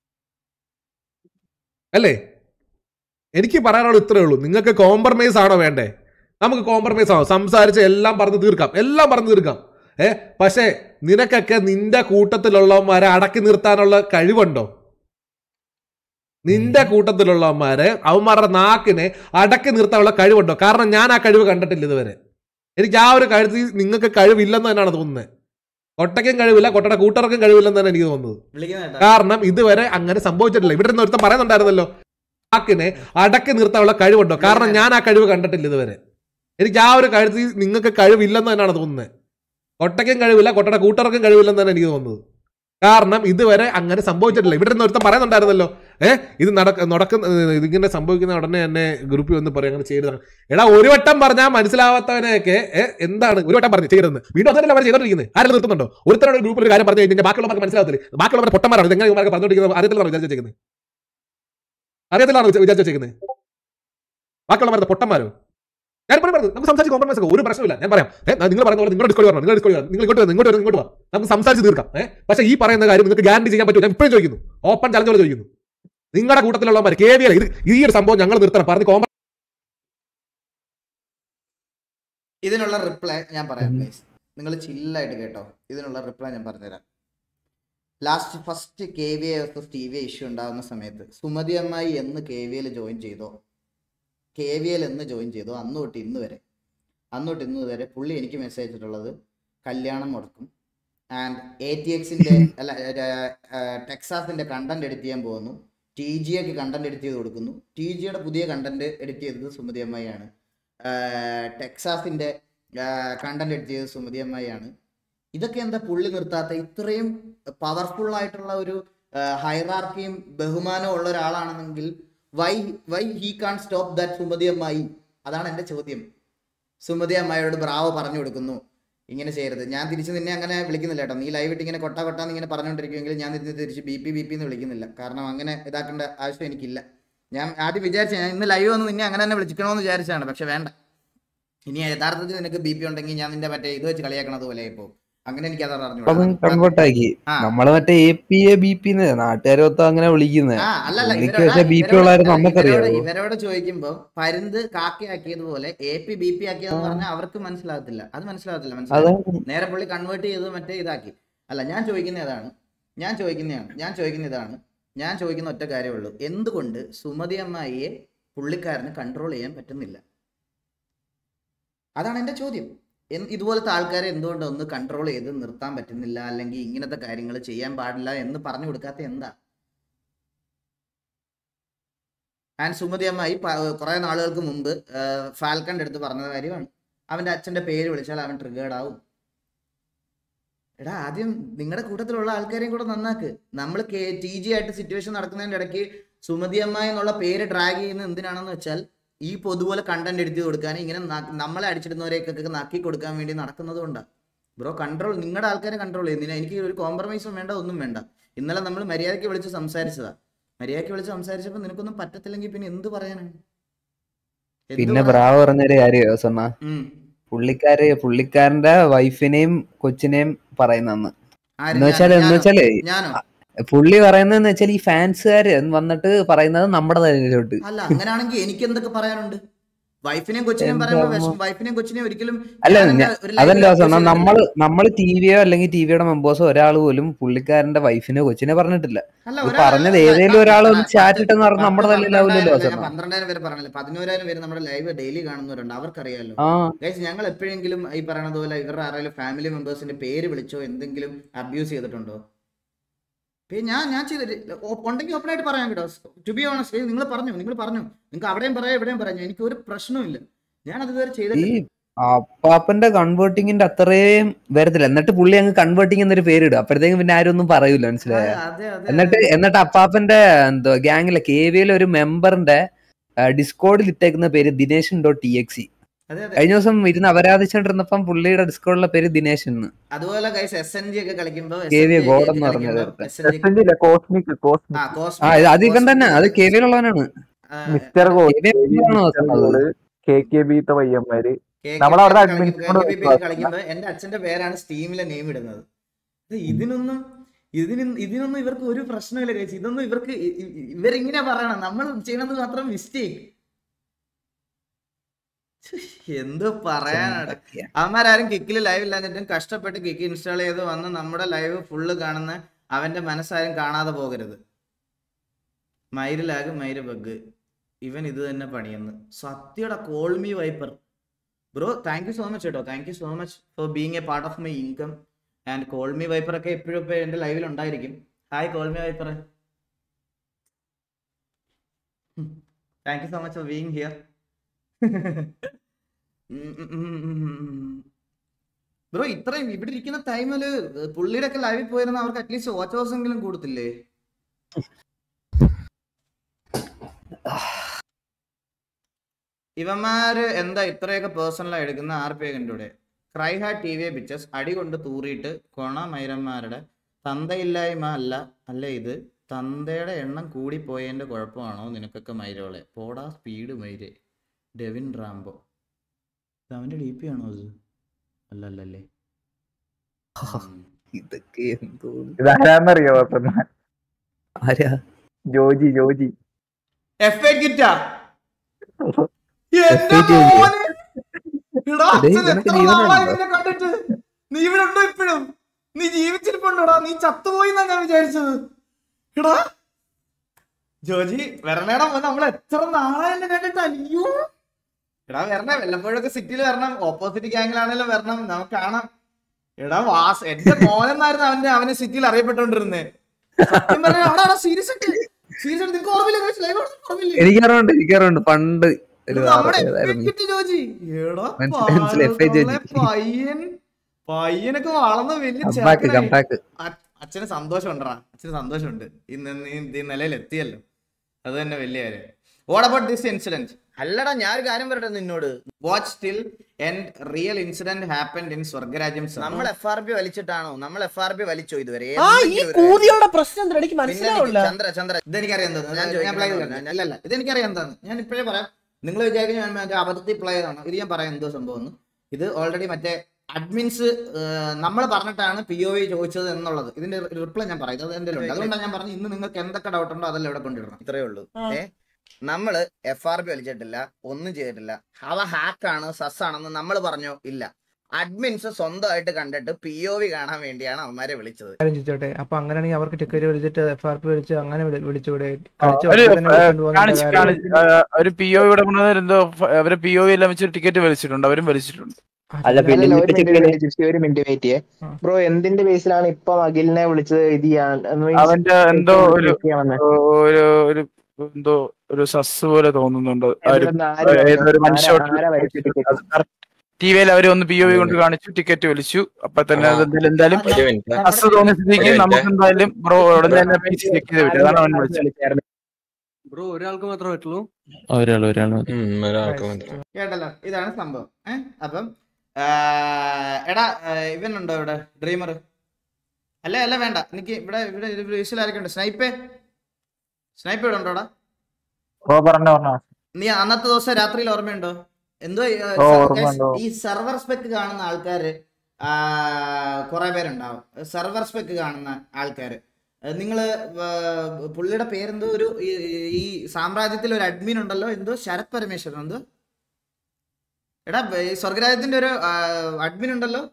അല്ലേ? എനിക്ക് പറയാനുള്ള ഇത്രയേ ഉള്ളൂ. നിങ്ങൾക്ക് കോംപ്രമൈസ് ആണോ വേണ്ടേ? നമുക്ക് കോംപ്രമൈസ് ആണോ? സംസാരിച്ച് എല്ലാം പറഞ്ഞ് തീർക്കാം, എല്ലാം പറഞ്ഞ് തീർക്കാം. ഏ പക്ഷേ നിനക്കൊക്കെ നിന്റെ കൂട്ടത്തിലുള്ളവന്മാരെ അടക്കി നിർത്താനുള്ള കഴിവുണ്ടോ? നിന്റെ കൂട്ടത്തിലുള്ളവന്മാരെ അവന്മാരുടെ നാക്കിനെ അടക്കി നിർത്താനുള്ള കഴിവുണ്ടോ? കാരണം ഞാൻ ആ കഴിവ് കണ്ടിട്ടില്ല ഇതുവരെ. എനിക്ക് ആ ഒരു കാര്യത്തിൽ നിങ്ങൾക്ക് കഴിവില്ലെന്ന് തന്നെയാണ് തോന്നുന്നത്. കൊട്ടയ്ക്കും കഴിവില്ല, കൊട്ടയുടെ കൂട്ടർക്കും കഴിവില്ലെന്ന് തന്നെ എനിക്ക് തോന്നുന്നത്. കാരണം ഇതുവരെ അങ്ങനെ സംഭവിച്ചിട്ടില്ല. ഇവിടെ നിന്ന് ഒരുത്തം പറയുന്നുണ്ടായിരുന്നല്ലോ, നാക്കിനെ അടക്കി നിർത്താനുള്ള കഴിവുണ്ടോ? കാരണം ഞാൻ ആ കഴിവ് കണ്ടിട്ടില്ല ഇതുവരെ. എനിക്ക് ആ ഒരു കാര്യത്തിൽ നിങ്ങൾക്ക് കഴിവില്ലെന്ന് തന്നെയാണ് തോന്നുന്നത്. കൊട്ടയ്ക്കും കഴിവില്ല, കൊട്ടയുടെ കൂട്ടർക്കും കഴിവില്ലെന്ന് തന്നെ എനിക്ക് തോന്നുന്നത്. കാരണം ഇതുവരെ അങ്ങനെ സംഭവിച്ചിട്ടില്ല. ഇവിടെ നിന്ന് ഒരുത്തം പറയുന്നുണ്ടായിരുന്നല്ലോ, ഏഹ് ഇത് നടക്ക നടക്കുന്ന ഇതിങ്ങനെ സംഭവിക്കുന്ന ഉടനെ തന്നെ ഗ്രൂപ്പിൽ വന്ന് പറയും അങ്ങനെ ചെയ്തതാണ്. എടാ ഒരു വട്ടം പറഞ്ഞാൽ മനസ്സിലാവാത്തവനെയൊക്കെ എന്താണ് ഒരു വട്ടം പറഞ്ഞു ചെയ്യരുതെന്ന് വീണ്ടും അതല്ലേ അവർ ചെയ്തോണ്ടിരിക്കുന്നത്? ആരും നിർത്തുന്നുണ്ടോ? ഒരുത്തരോട് ഗ്രൂപ്പിൽ ഒരു കാര്യം പറഞ്ഞു കഴിഞ്ഞാൽ ബാക്കിയുള്ളവർക്ക് മനസ്സിലാവത്തില്ല. ബാക്കിയുള്ളവർ പൊട്ടന്മാരാണ്. ഇതെങ്ങനെ ഇവർക്ക് പറഞ്ഞുകൊണ്ടിരിക്കുന്നത് അറിയത്തിലാണ് വിചാരിച്ചു വെച്ചേക്കുന്നത്. അറിയത്തിലാണ് വിചാരിച്ചു വെച്ചേക്കുന്നത്. ബാക്കിയുള്ളവർ പൊട്ടന്മാരോ? ഞാൻ പറഞ്ഞു നമുക്ക് സംസാരിച്ച് കോംപ്രമൈസ് ഒക്കെ ഒരു പ്രശ്നമില്ല. ഞാൻ പറയാം, നിങ്ങൾ പറയുന്ന പോലെ നിങ്ങളുടെ ഡിസ്കോഡ് പറഞ്ഞു, നിങ്ങൾ ഡിസ്കോഡ് നിങ്ങൾ ഇങ്ങോട്ട് വരും, ഇങ്ങോട്ട് വരും, ഇങ്ങോട്ട് വാ, നമുക്ക് സംസാരിച്ച് തീർക്കാം. ഏഹ് പക്ഷേ ഈ പറയുന്ന കാര്യം നിങ്ങൾക്ക് ഗ്യാരണ്ടി ചെയ്യാൻ പറ്റുമോ? ഞാൻ ഇപ്പോഴും ചോദിക്കുന്നു, ഓപ്പൺ ചലഞ്ചോടെ ചോദിക്കുന്നു. നിങ്ങളുടെ കൂട്ടത്തിലുള്ളവന്മാർ കെ വി എൽ ഇത് ഈ ഒരു സംഭവം ഞങ്ങൾ നിർത്തണം പറഞ്ഞ് കോംപ്ര ഇതിനുള്ള റിപ്ലൈ ഞാൻ പറയാം പ്ലീസ്, നിങ്ങൾ ചില്ലായിട്ട് കേട്ടോ. ഇതിനുള്ള റിപ്ലൈ ഞാൻ പറഞ്ഞുതരാം. Last first K V A versus T V A issue ഉണ്ടാകുന്ന സമയത്ത് സുമതി അമ്മായി എന്ന് കെ വി എൽ ജോയിൻ ചെയ്തോ, കെ വി എൽ എന്ന് ജോയിൻ ചെയ്തോ, അന്ന് തൊട്ട് ഇന്ന് വരെ അന്ന് തൊട്ട് ഇന്ന് വരെ പുള്ളി എനിക്ക് മെസ്സേജ് ഇട്ടിട്ടുള്ളത് കല്യാണം മുടക്കും ആൻഡ് എ ടി എക്സിൻ്റെ അല്ല ടെക്സാസിൻ്റെ കണ്ടന്റ് എഡിറ്റ് ചെയ്യാൻ പോകുന്നു, ടി ജിയൊക്കെ കണ്ടന്റ് എഡിറ്റ് ചെയ്ത് കൊടുക്കുന്നു, ടി ജിയുടെ പുതിയ കണ്ടന്റ് എഡിറ്റ് ചെയ്തത് സുമതി അമ്മായിയാണ്, ടെക്സാസിൻ്റെ കണ്ടന്റ് എഡിറ്റ് ചെയ്തത് സുമതി അമ്മായിയാണ്. ഇതൊക്കെ എന്താ പുള്ളി നിർത്താത്ത? ഇത്രയും പവർഫുൾ ആയിട്ടുള്ള ഒരു ഹൈറാർക്കിയും ബഹുമാനവും ഉള്ള ഒരാളാണെന്നെങ്കിൽ why why he can't stop that Sumathi അമ്മായി? അതാണ് എൻ്റെ ചോദ്യം. സുമതി അമ്മായിയോട് ബ്രാവോ പറഞ്ഞു കൊടുക്കുന്നു, ഇങ്ങനെ ചെയ്യരുത്. ഞാൻ തിരിച്ച് നിന്നെ അങ്ങനെ വിളിക്കുന്നില്ല കേട്ടോ. നീ ലൈവ് ഇട്ട് ഇങ്ങനെ കൊട്ട കൊട്ടാന്ന് ഇങ്ങനെ പറഞ്ഞുകൊണ്ടിരിക്കുമെങ്കിൽ ഞാൻ നിന്നെ തിരിച്ച് ബി പി ബി പി എന്ന് വിളിക്കുന്നില്ല. കാരണം അങ്ങനെ ഇതാക്കേണ്ട ആവശ്യം എനിക്കില്ല. ഞാൻ ആദ്യം വിചാരിച്ച ഞാൻ ഇന്ന് ലൈവ് വന്ന് നിന്നെ അങ്ങനെ തന്നെ വിളിക്കണമെന്ന് വിചാരിച്ചാണ്. പക്ഷെ വേണ്ട, ഇനി യഥാർത്ഥത്തിൽ നിനക്ക് ബി പി ഉണ്ടെങ്കിൽ ഞാൻ നിന്റെ മറ്റേ ഇത് വെച്ച് കളിയാക്കണത് പോലെ ഇപ്പോൾ അങ്ങനെ എനിക്ക് അത് അറിഞ്ഞു. കൺവേർട്ടാക്കി നമ്മള് മറ്റേ A P A B P നാട്ടുകാരൊത്ത് അങ്ങനെ വിളിക്കുന്നത്. ഇവരോട് ചോദിക്കുമ്പോ പരുന്ത് കാക്കയാക്കിയതുപോലെ എ പി ബി പി ആക്കിയെന്ന് പറഞ്ഞാൽ അവർക്ക് മനസ്സിലാകത്തില്ല. അത് മനസ്സിലാകത്തില്ല മനസ്സിലാവും. നേരെ പുള്ളി കൺവേർട്ട് ചെയ്ത് മറ്റേ ഇതാക്കി. അല്ല ഞാൻ ചോദിക്കുന്ന ഇതാണ് ഞാൻ ചോദിക്കുന്നതാണ് ഞാൻ ചോദിക്കുന്ന ഇതാണ് ഞാൻ ചോദിക്കുന്ന ഒറ്റ കാര്യമുള്ളൂ, എന്തുകൊണ്ട് സുമതി അമ്മായിയെ പുള്ളിക്കാരന് കൺട്രോൾ ചെയ്യാൻ പറ്റുന്നില്ല? അതാണ് എൻ്റെ ചോദ്യം. ഇതുപോലത്തെ ആൾക്കാരെ എന്തുകൊണ്ട് ഒന്ന് കൺട്രോൾ ചെയ്ത് നിർത്താൻ പറ്റുന്നില്ല, അല്ലെങ്കിൽ ഇങ്ങനത്തെ കാര്യങ്ങൾ ചെയ്യാൻ പാടില്ല എന്ന് പറഞ്ഞു കൊടുക്കാത്ത എന്താ? ആൻഡ് സുമതി അമ്മായി കുറെ നാളുകൾക്ക് മുമ്പ് ഫാൽക്കൻ്റെ അടുത്ത് പറഞ്ഞ കാര്യമാണ്, അവൻ്റെ അച്ഛൻ്റെ പേര് വിളിച്ചാൽ അവൻ ട്രിഗേർഡ് ആവും. എടാ ആദ്യം നിങ്ങളുടെ കൂട്ടത്തിലുള്ള ആൾക്കാരെയും കൂടെ നന്നാക്ക്. നമ്മൾ കെ ടി ജി ആയിട്ട് സിറ്റുവേഷൻ നടക്കുന്നതിൻ്റെ ഇടയ്ക്ക് സുമതി അമ്മായി എന്നുള്ള പേര് ഡ്രാഗ് ചെയ്യുന്നത് എന്തിനാണെന്ന് വെച്ചാൽ ഈ പൊതുപോലെ കണ്ടന്റ് എഡിറ്റ് കൊടുക്കാൻ, ഇങ്ങനെ നമ്മളെ അടിച്ചിടുന്നവരെയൊക്കെ നക്കി കൊടുക്കാൻ വേണ്ടി നടക്കുന്നത് കൊണ്ടാണ്. ബ്രോ കൺട്രോൾ, നിങ്ങളുടെ ആൾക്കാരെ കൺട്രോൾ ചെയ്യുന്നില്ല. എനിക്ക് ഒരു കോംപ്രമൈസും വേണ്ട, ഒന്നും വേണ്ട. ഇന്നലെ നമ്മൾ മര്യാദയ്ക്ക് വിളിച്ച് സംസാരിച്ചതാ. മര്യാദയ്ക്ക് വിളിച്ച് സംസാരിച്ചപ്പോൾ നിനക്കൊന്നും പറ്റത്തില്ലെങ്കിൽ പിന്നെ എന്ത് പറയാനാണ്? പിന്നെ ബ്രാവ് പറഞ്ഞൊരു കാര്യം പുള്ളിക്കാര് പുള്ളിക്കാരന്റെ വൈഫിനെയും കൊച്ചിനെയും പറയുന്നെന്ന് എന്ന് വെച്ചാല് എന്ന് വെച്ചാലേ പുള്ളി പറയുന്നതെന്ന് വെച്ചാൽ ഈ ഫാൻസുകാര് വന്നിട്ട് പറയുന്നത് നമ്മുടെ തലയിലോട്ട്. അല്ല അങ്ങനെയാണെങ്കിൽ എനിക്ക് എന്തൊക്കെ പറയാനുണ്ട്? വൈഫിനെയും കൊച്ചിനെയും പറയുമ്പോൾ വൈഫിനെയും കൊച്ചിനെയും ഒരിക്കലും അല്ല അതല്ല, നമ്മള് നമ്മള് ടി വിയോ അല്ലെങ്കിൽ ടി വിയുടെ മെമ്പേഴ്സോ ഒരാൾ പോലും പുള്ളിക്കാരന്റെ വൈഫിനെ കൊച്ചിനെ പറഞ്ഞിട്ടില്ല. പറഞ്ഞത് ഏതെങ്കിലും ഒരാൾ ഒന്ന് ചാറ്റ് ഇട്ടെന്ന് പറഞ്ഞാൽ നമ്മുടെ തലയിലാവില്ലല്ലോ. പന്ത്രണ്ടായിരം പേര് പറഞ്ഞില്ല, പതിനോരായിരം പേര് നമ്മുടെ ലൈവ് ഡെയിലി കാണുന്നവരുണ്ട്, അവർക്കറിയാലോ. ഞങ്ങൾ എപ്പോഴെങ്കിലും ഈ പറയുന്നത് പോലെ ഇവരുടെ ആരെങ്കിലും ഫാമിലി മെമ്പേഴ്സിന്റെ പേര് വിളിച്ചോ എന്തെങ്കിലും അബ്യൂസ് ചെയ്തിട്ടുണ്ടോ? ഞാൻ ഞാൻ ചെയ്തിട്ട് ഉണ്ടെങ്കിൽ ഓപ്പൺ ആയിട്ട് പറയാം കേട്ടോ. ടു ബി ഓണസ്റ്റ്, നിങ്ങൾ പറഞ്ഞു നിങ്ങൾ പറഞ്ഞു നിങ്ങൾക്ക് അവിടെയും പറയാം എവിടെയും പറഞ്ഞു, എനിക്ക് ഒരു പ്രശ്നമില്ല. ഞാൻ അതുവരെ ചെയ്തിട്ടില്ല. അപ്പാപ്പന്റെ കൺവേർട്ടിങ്ങിന്റെ അത്രയും വരത്തില്ല. എന്നിട്ട് പുള്ളി അങ്ങ് കൺവേർട്ടിങ് എന്നൊരു പേരിടും, അപ്പോഴത്തേക്കും പിന്നെ ആരും ഒന്നും പറയൂല, മനസ്സിലായ? എന്നിട്ട് എന്നിട്ട് അപ്പാപ്പന്റെ എന്തോ ഗ്യാങ്ങിലെ കെ വിയിലെ ഒരു മെമ്പറിന്റെ ഡിസ്കോഡിൽ ഇട്ടേക്കുന്ന പേര് ദിനേശൻ ഡോട്ട് ടി എക്സി. കഴിഞ്ഞ ദിവസം ഇരുന്ന് അപരാധിച്ചോണ്ടിരുന്നപ്പം പുള്ളിയുടെ ഡിസ്കോഡിലെ പേര് ദിനേശ് എന്ന്. അതുപോലെ അത് ഇവൻ തന്നെ, അത് കെ വിയിലുള്ളവനാണ്. എന്റെ അച്ഛന്റെ പേരാണ് സ്റ്റീമിലെ നെയിം ഇടുന്നത്. ഇതിനൊന്നും ഇതിന് ഇതിനൊന്നും ഇവർക്ക് ഒരു പ്രശ്നമില്ല ചേച്ചി. ഇതൊന്നും ഇവർക്ക് ഇവരിങ്ങനെ പറയണം, നമ്മൾ ചെയ്യുന്നത് മാത്രം മിസ്റ്റേക്ക്. എന്ത് പറയാനാണ്. അവന്മാരും കിക്കിൽ ലൈവ് ഇല്ലാഞ്ഞിട്ടും കഷ്ടപ്പെട്ട് കിക്ക് ഇൻസ്റ്റാൾ ചെയ്ത് വന്ന് നമ്മുടെ ലൈവ് ഫുള്ള് കാണുന്ന അവന്റെ മനസ്സാരും കാണാതെ പോകരുത്. മൈരിലാകും മൈര് ബഗ് ഇവൻ ഇത് തന്നെ പണിയെന്ന് സത്യയുടെ call me viper bro. Thank you so much കേട്ടോ. Thank you so much for being a part of my income. And call me viper ഒക്കെ എപ്പോഴും ഇപ്പൊ എന്റെ ലൈവിൽ ഉണ്ടായിരിക്കും. Hi call me viper, thank you so much for being here. Bro ഇത്രയും ഇവിടെ ഇരിക്കുന്ന ടൈമില് പുള്ളിയുടെ ഒക്കെ ലൈവിൽ പോയിരുന്ന അവർക്ക് അറ്റ്ലീസ്റ്റ് വാച്ച് ഹവേഴ്സ് എങ്കിലും കൊടുത്തില്ലേ? ഇവന്മാര് എന്താ ഇത്രയൊക്കെ പേഴ്സണലായി എടുക്കുന്ന ആർ പി കണ്ടൂടെ? Cry heart T V pictures അടി കൊണ്ട് തൂറിയിട്ട് കൊണ മൈരന്മാരുടെ തന്തയില്ലായ്മ അല്ല അല്ല ഇത് തന്തയുടെ എണ്ണം കൂടിപ്പോയതിന്റെ കുഴപ്പമാണോ നിനക്കൊക്കെ മൈരോളെ? പോടാ സ്പീഡ് മൈര്. ഡെവിൻ റാംബോ അവന്റെ ഡി പി ആണോ അത്? അല്ലല്ലേ. ഇതൊക്കെ എന്തോ ഇതാരാന്നറിയോ? ആരാ? ജോജി ജോജി എഫ് എ കിറ്റാ. കണ്ടിട്ട് നീ ഇവിടെ ഉണ്ടോ ഇപ്പോഴും? നീ ജീവിച്ചിരിപ്പുണ്ടോടാ? നീ ചത്തുപോയിന്നാ ഞാൻ വിചാരിച്ചത്. എടാ ജോജി വരണേടാ, നമ്മൾ എത്ര നാളെ കണ്ടിട്ട്. അയ്യോ എടാ വരണേ, വല്ലപ്പോഴൊക്കെ സിറ്റിയിൽ വരണം. ഓപ്പോസിറ്റ് ഗ്യാങ്ങിലാണെങ്കിലും വരണം, നമുക്ക് കാണാം. എടാ വാസ് എന്റെ മോനെന്നായിരുന്നു അവന്റെ അവനെ സിറ്റിയിൽ അറിയപ്പെട്ടോണ്ടിരുന്നേ. സത്യം പറഞ്ഞ അവിടെ സീരിയസ് ആയിട്ട് സീരിയസ് ആയിട്ട് നിനക്ക് ഓർമ്മയില്ല? എനിക്കറിയുണ്ട് എനിക്കറിയുണ്ട് പണ്ട് പയ്യൻ പയ്യനൊക്കെ വളർന്ന് വലിയ അച്ഛന് സന്തോഷം ഉണ്ടടാ. അച്ഛന് സന്തോഷമുണ്ട് ഇന്ന് ഈ നിലയിൽ എത്തിയല്ലോ, അത് തന്നെ വലിയ കാര്യം. What about this incident? അല്ലടാ ഞാൻ ഒരു കാര്യം പറയട്ടെ നിന്നോട്. Watch still and real incident happened in സ്വർഗരാജ്യം. നമ്മൾ എഫ് ആർ പി വലിച്ചിട്ടാണോ? നമ്മൾ എഫ് ആർ പി വലിച്ചോ ഇതുവരെ? ചന്ദ്ര ചന്ദ്ര ഇതെനിക്കറിയാം എന്താന്ന്. അല്ലല്ല ഇതെനിക്കറിയാം എന്താന്ന്. ഞാൻ ഇപ്പോഴേ പറയാം. നിങ്ങൾ വിചാരിക്കും ഞാൻ മറ്റേ അബദ്ധത്തിൽ പ്ലേ ചെയ്താണ്. ഇത് ഞാൻ പറയാം എന്തോ സംഭവം. ഇത് ഓൾറെഡി മറ്റേ അഡ്മിൻസ് നമ്മൾ പറഞ്ഞിട്ടാണ് പി ഒ വി ചോദിച്ചത് എന്നുള്ളത്. ഇതിന്റെ റിപ്ലൈ ഞാൻ പറയാം. അത് എന്റെ ഉണ്ട്. അതുകൊണ്ടാണ് ഞാൻ പറഞ്ഞു ഇന്ന് നിങ്ങൾക്ക് എന്തൊക്കെ ഡൗട്ട് ഉണ്ടോ അതെല്ലാം ഇവിടെ കൊണ്ടിടണം. ഇത്രയേ ഉള്ളൂ. ഏഹ് നമ്മള് എഫ് ആർ പി വലിച്ചിട്ടില്ല, ഒന്നും ചെയ്തിട്ടില്ല. അവ ഹാക്കാണ് സസ് ആണെന്ന് നമ്മൾ പറഞ്ഞോ? ഇല്ല. അഡ്മിൻസ് സ്വന്തമായിട്ട് കണ്ടിട്ട് പി ഒ വി കാണാൻ വേണ്ടിയാണ് അവന്മാരെ വിളിച്ചത്. അപ്പൊ അങ്ങനെയാണെങ്കിൽ അവർക്ക് ടിക്കറ്റ് വിളിച്ചിട്ട് എഫ് ആർ പി വിളിച്ച് അങ്ങനെ വിളിച്ചൂടെ? ഒരു പി ഒ ഇവിടെ കൊണ്ടുവന്നിരുന്നോ? അവര് പി ഒ വി എല്ലാം വെച്ച് ടിക്കറ്റ് വലിച്ചിട്ടുണ്ട്, അവരും വലിച്ചിട്ടുണ്ട്. ബ്രോ എന്തിന്റെ ബേസിലാണ് ഇപ്പൊ അഖിലിനെ വിളിച്ചത്? ഇത് അവന്റെ എന്തോ ഒരു ഒരു എന്തോ ഒരു സസ് പോലെ തോന്നുന്നുണ്ട്. ടി വിയിൽ അവര് ഒന്ന് പി ഒ വി കൊണ്ട് കാണിച്ചു, ടിക്കറ്റ് വലിച്ചു. അപ്പൊ തന്നെ എന്തായാലും സസ് തോന്നിയ സ്ഥിതിക്ക് നമുക്ക് എന്തായാലും ബ്രോ ഉടനെ തന്നെ പൈസ ചെക്ക് ചെയ്ത് വരും. അതാണ് അവൻ വിളിച്ചത്. ബ്രോ ഒരാൾക്ക് മാത്രമേ പറ്റുള്ളൂ? ഒരാൾ ഒരാൾ കേട്ടല്ലോ, ഇതാണ് സംഭവം. ഏഹ് അപ്പം എടാ ഇവനുണ്ടോ ഇവിടെ ഡ്രീമർ? അല്ല അല്ല വേണ്ട, എനിക്ക് ഇവിടെ ഇവിടെ വിഷയിലായിരിക്കണ്ട. സ്നൈപ്പേ സ്നൈപ്പ് ഇവിടെ ഉണ്ടോടാ? നീ അന്നത്തെ ദിവസം രാത്രിയിൽ ഓർമ്മയുണ്ടോ? എന്തോ ഈ സെർവർ സ്പെക്ക് കാണുന്ന ആൾക്കാര് കുറെ പേരുണ്ടാവും. സെർവർ സ്പെക്ക് കാണുന്ന ആൾക്കാര് നിങ്ങള് പുള്ളിയുടെ പേരെന്തോ ഒരു ഈ സാമ്രാജ്യത്തിൽ ഒരു അഡ്മിൻ ഉണ്ടല്ലോ, എന്തോ ശരത് പരമേശ്വരൻ എന്തോ. എടാ ഈ സ്വർഗരാജ്യത്തിന്റെ ഒരു അഡ്മിൻ ഉണ്ടല്ലോ,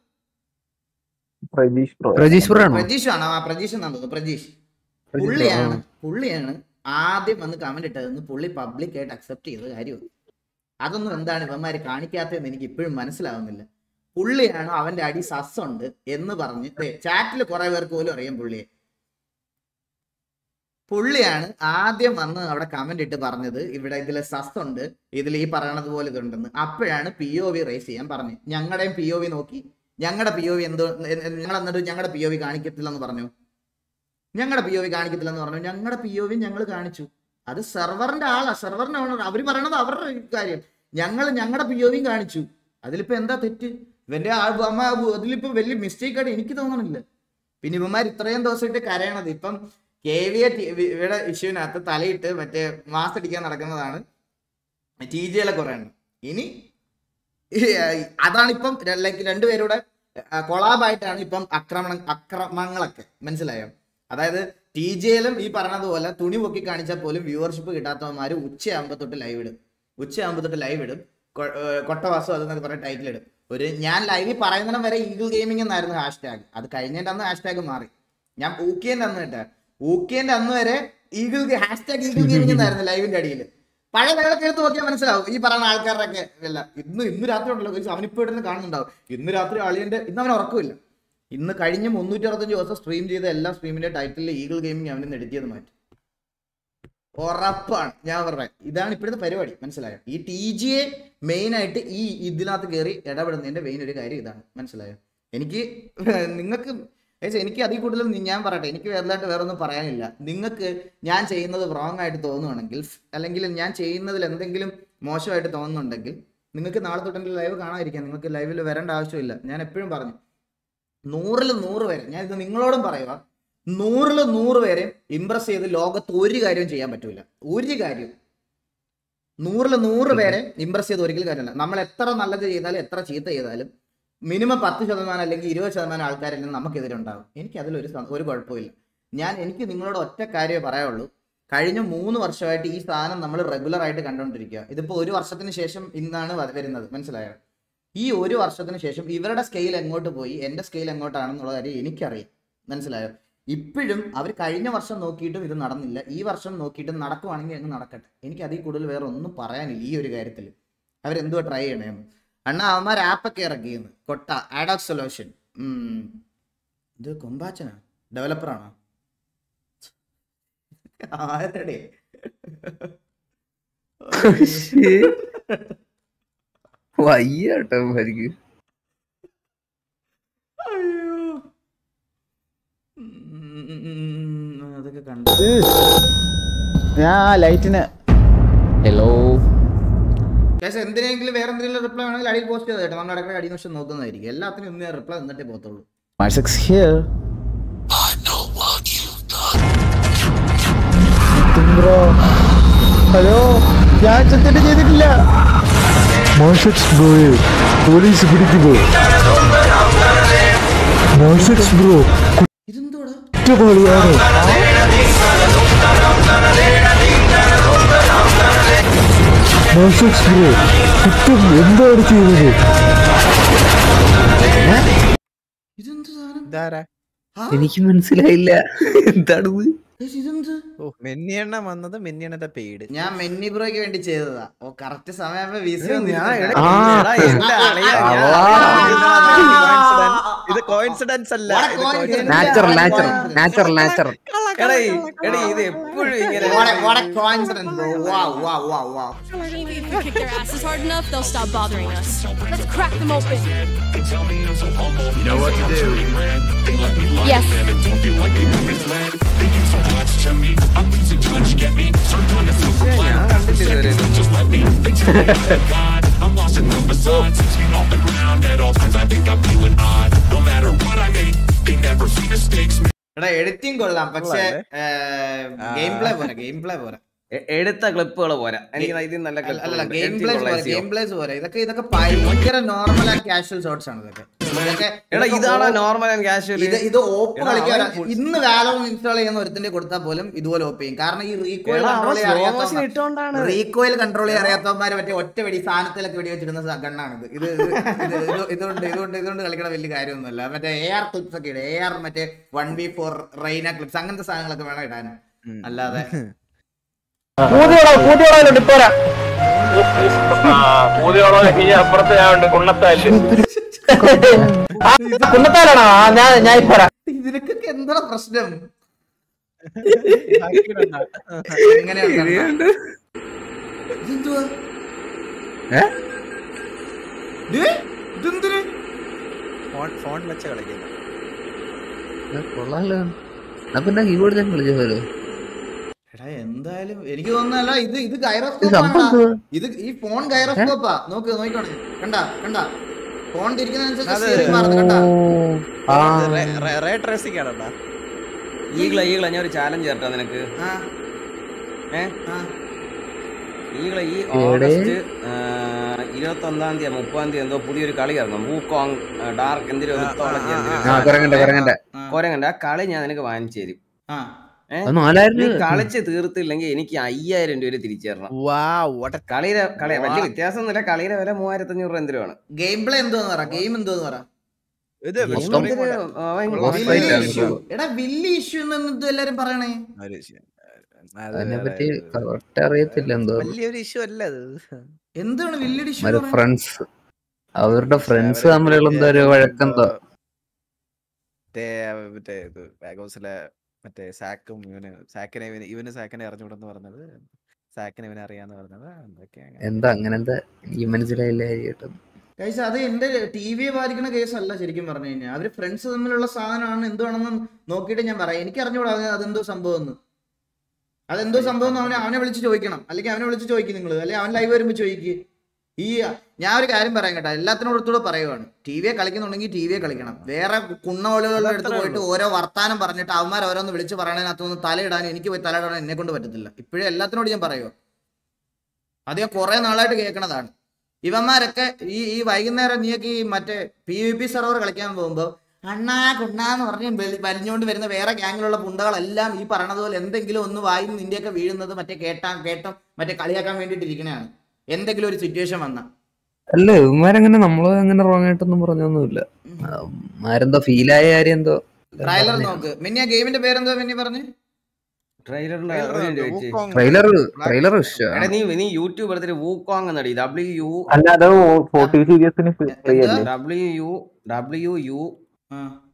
പ്രജീഷ് ആണോ? ആ പ്രജീഷ് എന്നാണ് തോന്നുന്നു. പ്രജീഷ് പുള്ളിയാണ് പുള്ളിയാണ് ആദ്യം വന്ന് കമന്റ് ഇട്ടതെന്ന് പുള്ളി പബ്ലിക് ആയിട്ട് അക്സെപ്റ്റ് ചെയ്ത കാര്യം. അതൊന്നും എന്താണ് ഇവന്മാര് കാണിക്കാത്തതെന്ന് എനിക്ക് ഇപ്പോഴും മനസ്സിലാവുന്നില്ല. പുള്ളിയാണ് അവന്റെ അടി സസ് ഉണ്ട് എന്ന് പറഞ്ഞ് ചാറ്റിൽ കുറെ പേർക്ക് പോലും അറിയാം പുള്ളിയെ. പുള്ളിയാണ് ആദ്യം വന്ന് അവിടെ കമന്റ് ഇട്ട് പറഞ്ഞത് ഇവിടെ ഇതിൽ സസ് ഉണ്ട്, ഇതിൽ ഈ പറയണത് പോലെ ഇതുണ്ടെന്ന്. അപ്പോഴാണ് പി ഒ വി റേസ് ചെയ്യാൻ പറഞ്ഞു. ഞങ്ങളുടെയും പി ഒ വി നോക്കി ഞങ്ങളുടെ പി ഒ വി എന്തോ ഞങ്ങൾ എന്നിട്ട് ഞങ്ങളുടെ പി ഒ വി കാണിക്കത്തില്ലെന്ന് പറഞ്ഞു. ഞങ്ങളുടെ പി ഒ വി കാണിക്കത്തില്ലെന്ന് പറഞ്ഞു. ഞങ്ങളുടെ പി ഒ വി ഞങ്ങൾ കാണിച്ചു. അത് സെർവറിന്റെ ആളാ, സെർവറിന്റെ ഓണർ. അവര് പറയണത് അവരുടെ കാര്യം. ഞങ്ങൾ ഞങ്ങളുടെ പി ഒ വിയും കാണിച്ചു. അതിലിപ്പോ എന്താ തെറ്റ്? ഇവന്റെ അമ്മ അതിലിപ്പോ വലിയ മിസ്റ്റേക്ക് ആയിട്ട് എനിക്ക് തോന്നണില്ല. പിന്നെ ഇവന്മാർ ഇത്രയും ദിവസമായിട്ട് കരയണത് ഇപ്പം കെ വി എയുടെ ഇഷ്യൂവിനകത്ത് തലയിട്ട് മറ്റേ മാസ് അടിക്കാൻ നടക്കുന്നതാണ് ടി ജിയിലെ കുറെ എണ്ണം. ഇനി അതാണിപ്പം ലൈക്ക് രണ്ടുപേരുടെ കൊളാബായിട്ടാണ് ഇപ്പം ആക്രമണം അക്രമങ്ങളൊക്കെ. മനസ്സിലായോ? അതായത് ടി ജിയിലും ഈ പറഞ്ഞതുപോലെ തുണി പൊക്കി കാണിച്ചാൽ പോലും വ്യൂവർഷിപ്പ് കിട്ടാത്തവന്മാർ ഉച്ചയാകുമ്പോൾ തൊട്ട് ലൈവ് ഇടും. ഉച്ചയാകുമ്പോൾ തൊട്ട് ലൈവ് ഇടും. കൊട്ടവാസോ അതെന്നൊക്കെ പറഞ്ഞ ടൈറ്റിൽ ഇടും. ഒരു ഞാൻ ലൈവിൽ പറയുന്നിടം വരെ ഈഗിൾ ഗെയിമിംഗ് എന്നായിരുന്നു ഹാഷ് ടാഗ്. അത് കഴിഞ്ഞതിന്റെ അന്ന് ഹാഷ് ടാഗ് മാറി. ഞാൻ ഊക്കിയന്റെ അന്ന് കേട്ടാ ഊക്കിയന്റെ അന്ന് വരെ eagle hash tag eagle gaming എന്നായിരുന്നു ലൈവിന്റെ അടിയിൽ. പഴയ ലൈവൊക്കെ എടുത്ത് നോക്കിയാൽ മനസ്സിലാവും ഈ പറയുന്ന ആൾക്കാരുടെ ഒക്കെ എല്ലാം. ഇന്ന് ഇന്ന് രാത്രി ഉണ്ടല്ലോ അവനിപ്പോ ഇടുന്ന് കാണുന്നുണ്ടാവും. ഇന്ന് രാത്രി അളിയന്റെ ഇന്ന് അവൻ ഉറക്കമില്ല. ഇന്ന് കഴിഞ്ഞ മുന്നൂറ്റി അറുപത്തഞ്ച് ദിവസം സ്ട്രീം ചെയ്ത എല്ലാ സ്ട്രീമിന്റെ ടൈറ്റിൽ ഈഗിൾ ഗെയിമിംഗ് അവനിന്ന് എഡിറ്റ് ചെയ്ത് മാറ്റി. ഉറപ്പാണ് ഞാൻ പറഞ്ഞത്. ഇതാണ് ഇപ്പോഴത്തെ പരിപാടി, മനസ്സിലായോ? ഈ ടി ജി എ മെയിൻ ആയിട്ട് ഈ ഇതിനകത്ത് കയറി ഇടപെടുന്നതിന്റെ മെയിൻ ഒരു കാര്യം ഇതാണ്, മനസ്സിലായോ? എനിക്ക് നിങ്ങൾക്ക് എനിക്ക് അതിൽ കൂടുതൽ ഞാൻ പറയട്ടെ, എനിക്ക് വേറെതായിട്ട് വേറെ ഒന്നും പറയാനില്ല. നിങ്ങൾക്ക് ഞാൻ ചെയ്യുന്നത് റോങ് ആയിട്ട് തോന്നുകയാണെങ്കിൽ, അല്ലെങ്കിൽ ഞാൻ ചെയ്യുന്നതിൽ എന്തെങ്കിലും മോശമായിട്ട് തോന്നുന്നുണ്ടെങ്കിൽ നിങ്ങൾക്ക് നാളെ തൊട്ട് എൻ്റെ ലൈവ് കാണാതിരിക്കാം. നിങ്ങൾക്ക് ലൈവിൽ വരേണ്ട ആവശ്യമില്ല. ഞാൻ എപ്പോഴും പറഞ്ഞു നൂറിൽ നൂറ് പേരെ, ഞാൻ ഇത് നിങ്ങളോടും പറയുക, നൂറിൽ നൂറ് പേരെ ഇംപ്രസ് ചെയ്ത് ലോകത്ത് ഒരു കാര്യവും ചെയ്യാൻ പറ്റൂല. ഒരു കാര്യം നൂറിൽ നൂറ് പേരെ ഇംപ്രസ് ചെയ്ത് ഒരിക്കലും കാര്യമില്ല. നമ്മൾ എത്ര നല്ലത് ചെയ്താലും എത്ര ചീത്ത ചെയ്താലും മിനിമം പത്ത് ശതമാനം അല്ലെങ്കിൽ ഇരുപത് ശതമാനം ആൾക്കാരിൽ നിന്ന് നമുക്കെതിരുണ്ടാകും. എനിക്ക് അതിലൊരു ഒരു കുഴപ്പമില്ല. ഞാൻ എനിക്ക് നിങ്ങളോട് ഒറ്റ കാര്യമേ പറയാനുള്ളൂ. കഴിഞ്ഞ മൂന്ന് വർഷമായിട്ട് ഈ സാധനം നമ്മൾ റെഗുലർ ആയിട്ട് കണ്ടുകൊണ്ടിരിക്കുക. ഇതിപ്പോൾ ഒരു വർഷത്തിന് ശേഷം ഇന്നാണ് വരുന്നത്, മനസ്സിലായോ? ഈ ഒരു വർഷത്തിന് ശേഷം ഇവരുടെ സ്കെയിൽ എങ്ങോട്ട് പോയി എൻ്റെ സ്കെയിൽ എങ്ങോട്ടാണെന്നുള്ള കാര്യം എനിക്കറിയാം, മനസ്സിലായോ? ഇപ്പോഴും അവർ കഴിഞ്ഞ വർഷം നോക്കിയിട്ടും ഇത് നടന്നില്ല. ഈ വർഷം നോക്കിയിട്ടും നടക്കുവാണെങ്കിൽ അങ്ങ് നടക്കട്ടെ. എനിക്ക് അതിൽ കൂടുതൽ വേറെ ഒന്നും പറയാനില്ല ഈ ഒരു കാര്യത്തിൽ. അവരെന്തുവാ ട്രൈ ചെയ്യണേന്ന്. അണ്ണാ അവന്മാർ ആപ്പൊക്കെ ഇറക്കിയെന്ന് കൊട്ട ആഡോക് സൊല്യൂഷൻ. ഇത് കൊമ്പാച്ചനാ ഡെവലപ്പറാണോ? ആരുടെ വയ്യാട്ടോ അയ്യോ അതൊക്കെ കണ്ടു ഞാൻ ലൈറ്റിന് ഹലോ എന്തിനെങ്കിലും വേറെ എന്തെങ്കിലും റിപ്ലൈ ആണെങ്കിൽ അടിയിൽ പോസ്റ്റ് ചെയ്ത് കേട്ടോ. നമ്മൾ ഇടയ്ക്ക് അടിയിൽ നിമിഷം നോക്കുന്നതായിരിക്കും. എല്ലാത്തിനും ഇന്ന് റിപ്ലൈ എന്നിട്ടേ പോകത്തുള്ളൂ. ഹലോ ഞാൻ ചെന്നിട്ട് ചെയ്തിട്ടില്ല. പോലീസ് പിടിക്കുമോ? ബ്രോ കുറ്റവാളിയാണ്. ബ്രോ കുറ്റം എന്താണ് ചെയ്യുന്നത്? എനിക്ക് മനസ്സിലായില്ല എന്താണിത്. മെന്നിയെണ്ണ വന്നത് മെന്നിയെണ്ണത്തെ പെയ്ഡ്. ഞാൻ മെന്നി ബ്രോയ്ക്ക് വേണ്ടി ചെയ്തതാ. ഓ കറക്റ്റ് സമയം ഇത് കോയിൻസിഡൻസ് അല്ല, നാച്ചുറൽ നാച്ചുറൽ നാച്ചുറൽ നാച്ചുറൽ ഇത് എപ്പോഴും ഇങ്ങനെ. If we kick their asses hard enough, they'll stop bothering us. Let's crack them open. You know what to do. Yes. I'm lost in the facade, six feet off the ground at all times. I think I'm feeling odd. No matter what I make, they never see mistakes. എടാ editing കൊള്ളാം, പക്ഷേ game play പോരാ. Game play പോരാ. എടുത്ത ക്ലിപ്പുകൾ പോരാ. എനിക്ക് ഇതിൽ നല്ല അല്ല ഗെയിം പ്ലേ പോരാ. ഗെയിം പ്ലേസ് പോരാ. ഇതൊക്കെ ഇതൊക്കെ ഭയങ്കര നോർമൽ ആൻഡ് കാഷ്വൽ ഷോട്ട്സ് ആണ് ഇതൊക്കെ. ഇതാണ് നോർമൽ ആൻഡ് കാഷ്വൽ. ഇത് ഇത് ഓപ്പ് കളിക്കാൻ ഇന്ന് വാലോൺ ഇൻസ്റ്റാൾ ചെയ്യുന്ന ഒരുത്തിന്റെ കൊടുത്താൽ പോലും ഇതുപോലെ ഓപ്പ് ചെയ്യും. കാരണം ഈ റീകോയിൽ കൺട്രോൾ ചെയ്യാൻ അറിയാത്ത റീകോയിൽ കൺട്രോൾ ചെയ്യാൻ അറിയാത്തവന്മാര് മറ്റേ ഒറ്റ വെടി സാധനത്തിലൊക്കെ വെടി വെച്ചിരുന്ന ഗണ്ണാണിത്. ഇത് ഇതുകൊണ്ട് ഇതുകൊണ്ട് ഇതുകൊണ്ട് കളിക്കണ വലിയ കാര്യമൊന്നുമല്ല. മറ്റേ എ ആർ ക്ലിപ്സ് ഒക്കെ ഇടും. എ ആർ മറ്റേ one B four Raina clips അങ്ങനത്തെ സാധനങ്ങളൊക്കെ വേണം ഇടാൻ. അല്ലാതെ ഇതിനൊക്കെ എന്താ പ്രശ്നം? എങ്ങനെയാണ് ഫോൺ വെച്ച് കളിക്കുന്ന കൊള്ളാലോ. പിന്നെ കീബോർഡ് ഞാൻ കളിച്ചോ. എടാ എന്തായാലും എനിക്ക് തോന്നുന്നല്ല ഇത് ഇത് ഗൈറോസ്കോപ്പ്. ഇത് ഈ ഫോൺ ഗൈറോസ്കോപ്പാ. നോക്ക് നോക്കിക്കോണേ. കണ്ടാ കണ്ടാ ഫോൺ തിരിക്കുന്നതനുസരിച്ച് ഈകള ഈകള ഞാൻ ഒരു ചാലഞ്ച് ചേർത്താ നിനക്ക്. ഈകള ഈ ഓഗസ്റ്റ് ഇരുപത്തി ഒന്നാം തീയതി മുപ്പതാം തീയതി എന്തോ പുതിയൊരു കളി ഇറങ്ങും. വൂക്കോങ് ഡാർക്ക് എന്തിനും കൊരങ്ങന്റെ ആ കളി ഞാൻ നിനക്ക് വാങ്ങിച്ചു തരും. നാലായിരം നീ രൂപ കളിച്ച് തീർത്തില്ലെങ്കിൽ എനിക്ക് അയ്യായിരം രൂപ തിരിച്ചു തരണം. കളിയുടെ കളി വലിയ വ്യത്യാസമൊന്നുമില്ല. കളിയുടെ വില മൂവായിരത്തി അഞ്ഞൂറ് രൂപ എന്തിനാണ്. ഗെയിം പ്ലേ എന്തോന്ന് പറ ഗെയിം എന്തോന്ന് പറ എടാ വില്ലി ഇഷ്യൂ എന്ന് എല്ലാരും പറയണേ. അതിനെപ്പറ്റി കറക്റ്റ് അറിയത്തില്ല. എന്തോ വലിയൊരു ഇഷ്യൂ അല്ല അത്. എന്താണ് വലിയൊരു ഇഷ്യൂ? ഫ്രണ്ട്സ് അവരുടെ ഫ്രണ്ട്സ് തമ്മിലുള്ള എന്തോ ഒരു വഴക്കെന്തോ. മറ്റേ മറ്റേ ഇത് ബാഗോസിലെ മറ്റേ സാക്കും ഇവന് സാക്കിനെ ഇവന് ഇവന് സാക്കിനെ അറിഞ്ഞുകൂടെന്ന് പറഞ്ഞത്, സാക്കിനെ ഇവനെ അറിയാന്ന് പറഞ്ഞത് എന്തൊക്കെയാണ്. എന്താ അങ്ങനെ എന്താ ഈ മനസ്സിലായില്ല കേട്ടോ. ഗൈസ് അത് എന്റെ ടി വിയെ ബാധിക്കുന്ന കേസല്ല. ശരിക്കും പറഞ്ഞു കഴിഞ്ഞാൽ അവര് ഫ്രണ്ട്സ് തമ്മിലുള്ള സാധനമാണ് എന്തുവാണെന്ന് നോക്കിയിട്ട് ഞാൻ പറയാം. എനിക്ക് അറിഞ്ഞുകൂടാ അതെന്തോ സംഭവം എന്ന്. അതെന്തോ സംഭവം എന്ന് അവനെ അവനെ വിളിച്ച് ചോദിക്കണം. അല്ലെങ്കിൽ അവനെ വിളിച്ച് ചോദിക്കും നിങ്ങൾ, അല്ലെങ്കിൽ അവൻ ലൈവ് വരുമ്പോൾ ചോദിക്കുക. ഈ ഞാൻ ഒരു കാര്യം പറയാം കേട്ടോ, എല്ലാത്തിനോടത്തൂടെ പറയുവാണ്, ടി വിയെ കളിക്കുന്നുണ്ടെങ്കിൽ ടി വിയെ കളിക്കണം. വേറെ കുണ്ണോളുകളുടെ അടുത്ത് പോയിട്ട് ഓരോ വർത്താനം പറഞ്ഞിട്ട് അവന്മാർ ഓരോന്ന് വിളിച്ച് പറയണതിനകത്തൊന്ന് തലയിടാനും എനിക്ക് പോയി തലയിടാനും എന്നെ കൊണ്ട് പറ്റത്തില്ല. ഇപ്പോഴും എല്ലാത്തിനോട് ഞാൻ പറയുക, അത് ഞാൻ കുറെ നാളായിട്ട് കേൾക്കണതാണ്. ഇവന്മാരൊക്കെ ഈ ഈ വൈകുന്നേരം നീയൊക്കെ ഈ മറ്റേ പി വി പി സെർവർ കളിക്കാൻ പോകുമ്പോൾ അണ്ണാ കുണ്ണാന്ന് പറഞ്ഞ് വലിഞ്ഞുകൊണ്ട് വരുന്ന വേറെ ഗ്യാങ്ങിലുള്ള പുണ്ടകളെല്ലാം ഈ പറയണതുപോലെ എന്തെങ്കിലും ഒന്ന് വായിൽ നിന്റെയൊക്കെ വീഴുന്നത് മറ്റേ കേട്ടാ കേട്ടോ മറ്റേ കളിയാക്കാൻ വേണ്ടിയിട്ടിരിക്കണതാണ്. എന്തെങ്കിലും ഒരു സിറ്റുവേഷൻ വന്ന അല്ല ഇവന്മാരങ്ങനെ നമ്മള് അങ്ങനെ റോങ് ആയിട്ടൊന്നും പറഞ്ഞൊന്നുമില്ല. ആരെന്തോ ഫീലായ കാര്യം എന്തോ. ട്രailer നോക്ക് മിന്നിയ ഗെയിമിന്റെ പേരെന്തോ മിന്നി പറഞ്ഞു. നീ യൂട്യൂബ് എടുത്തിട്ട് വൂക്കോങ് എന്നടി ഡബ്ല്യു യു അല്ല അത് ഫോർട്ടി സീരീസിന് ഡബ്ല്യു യു ഡബ്ല്യു യു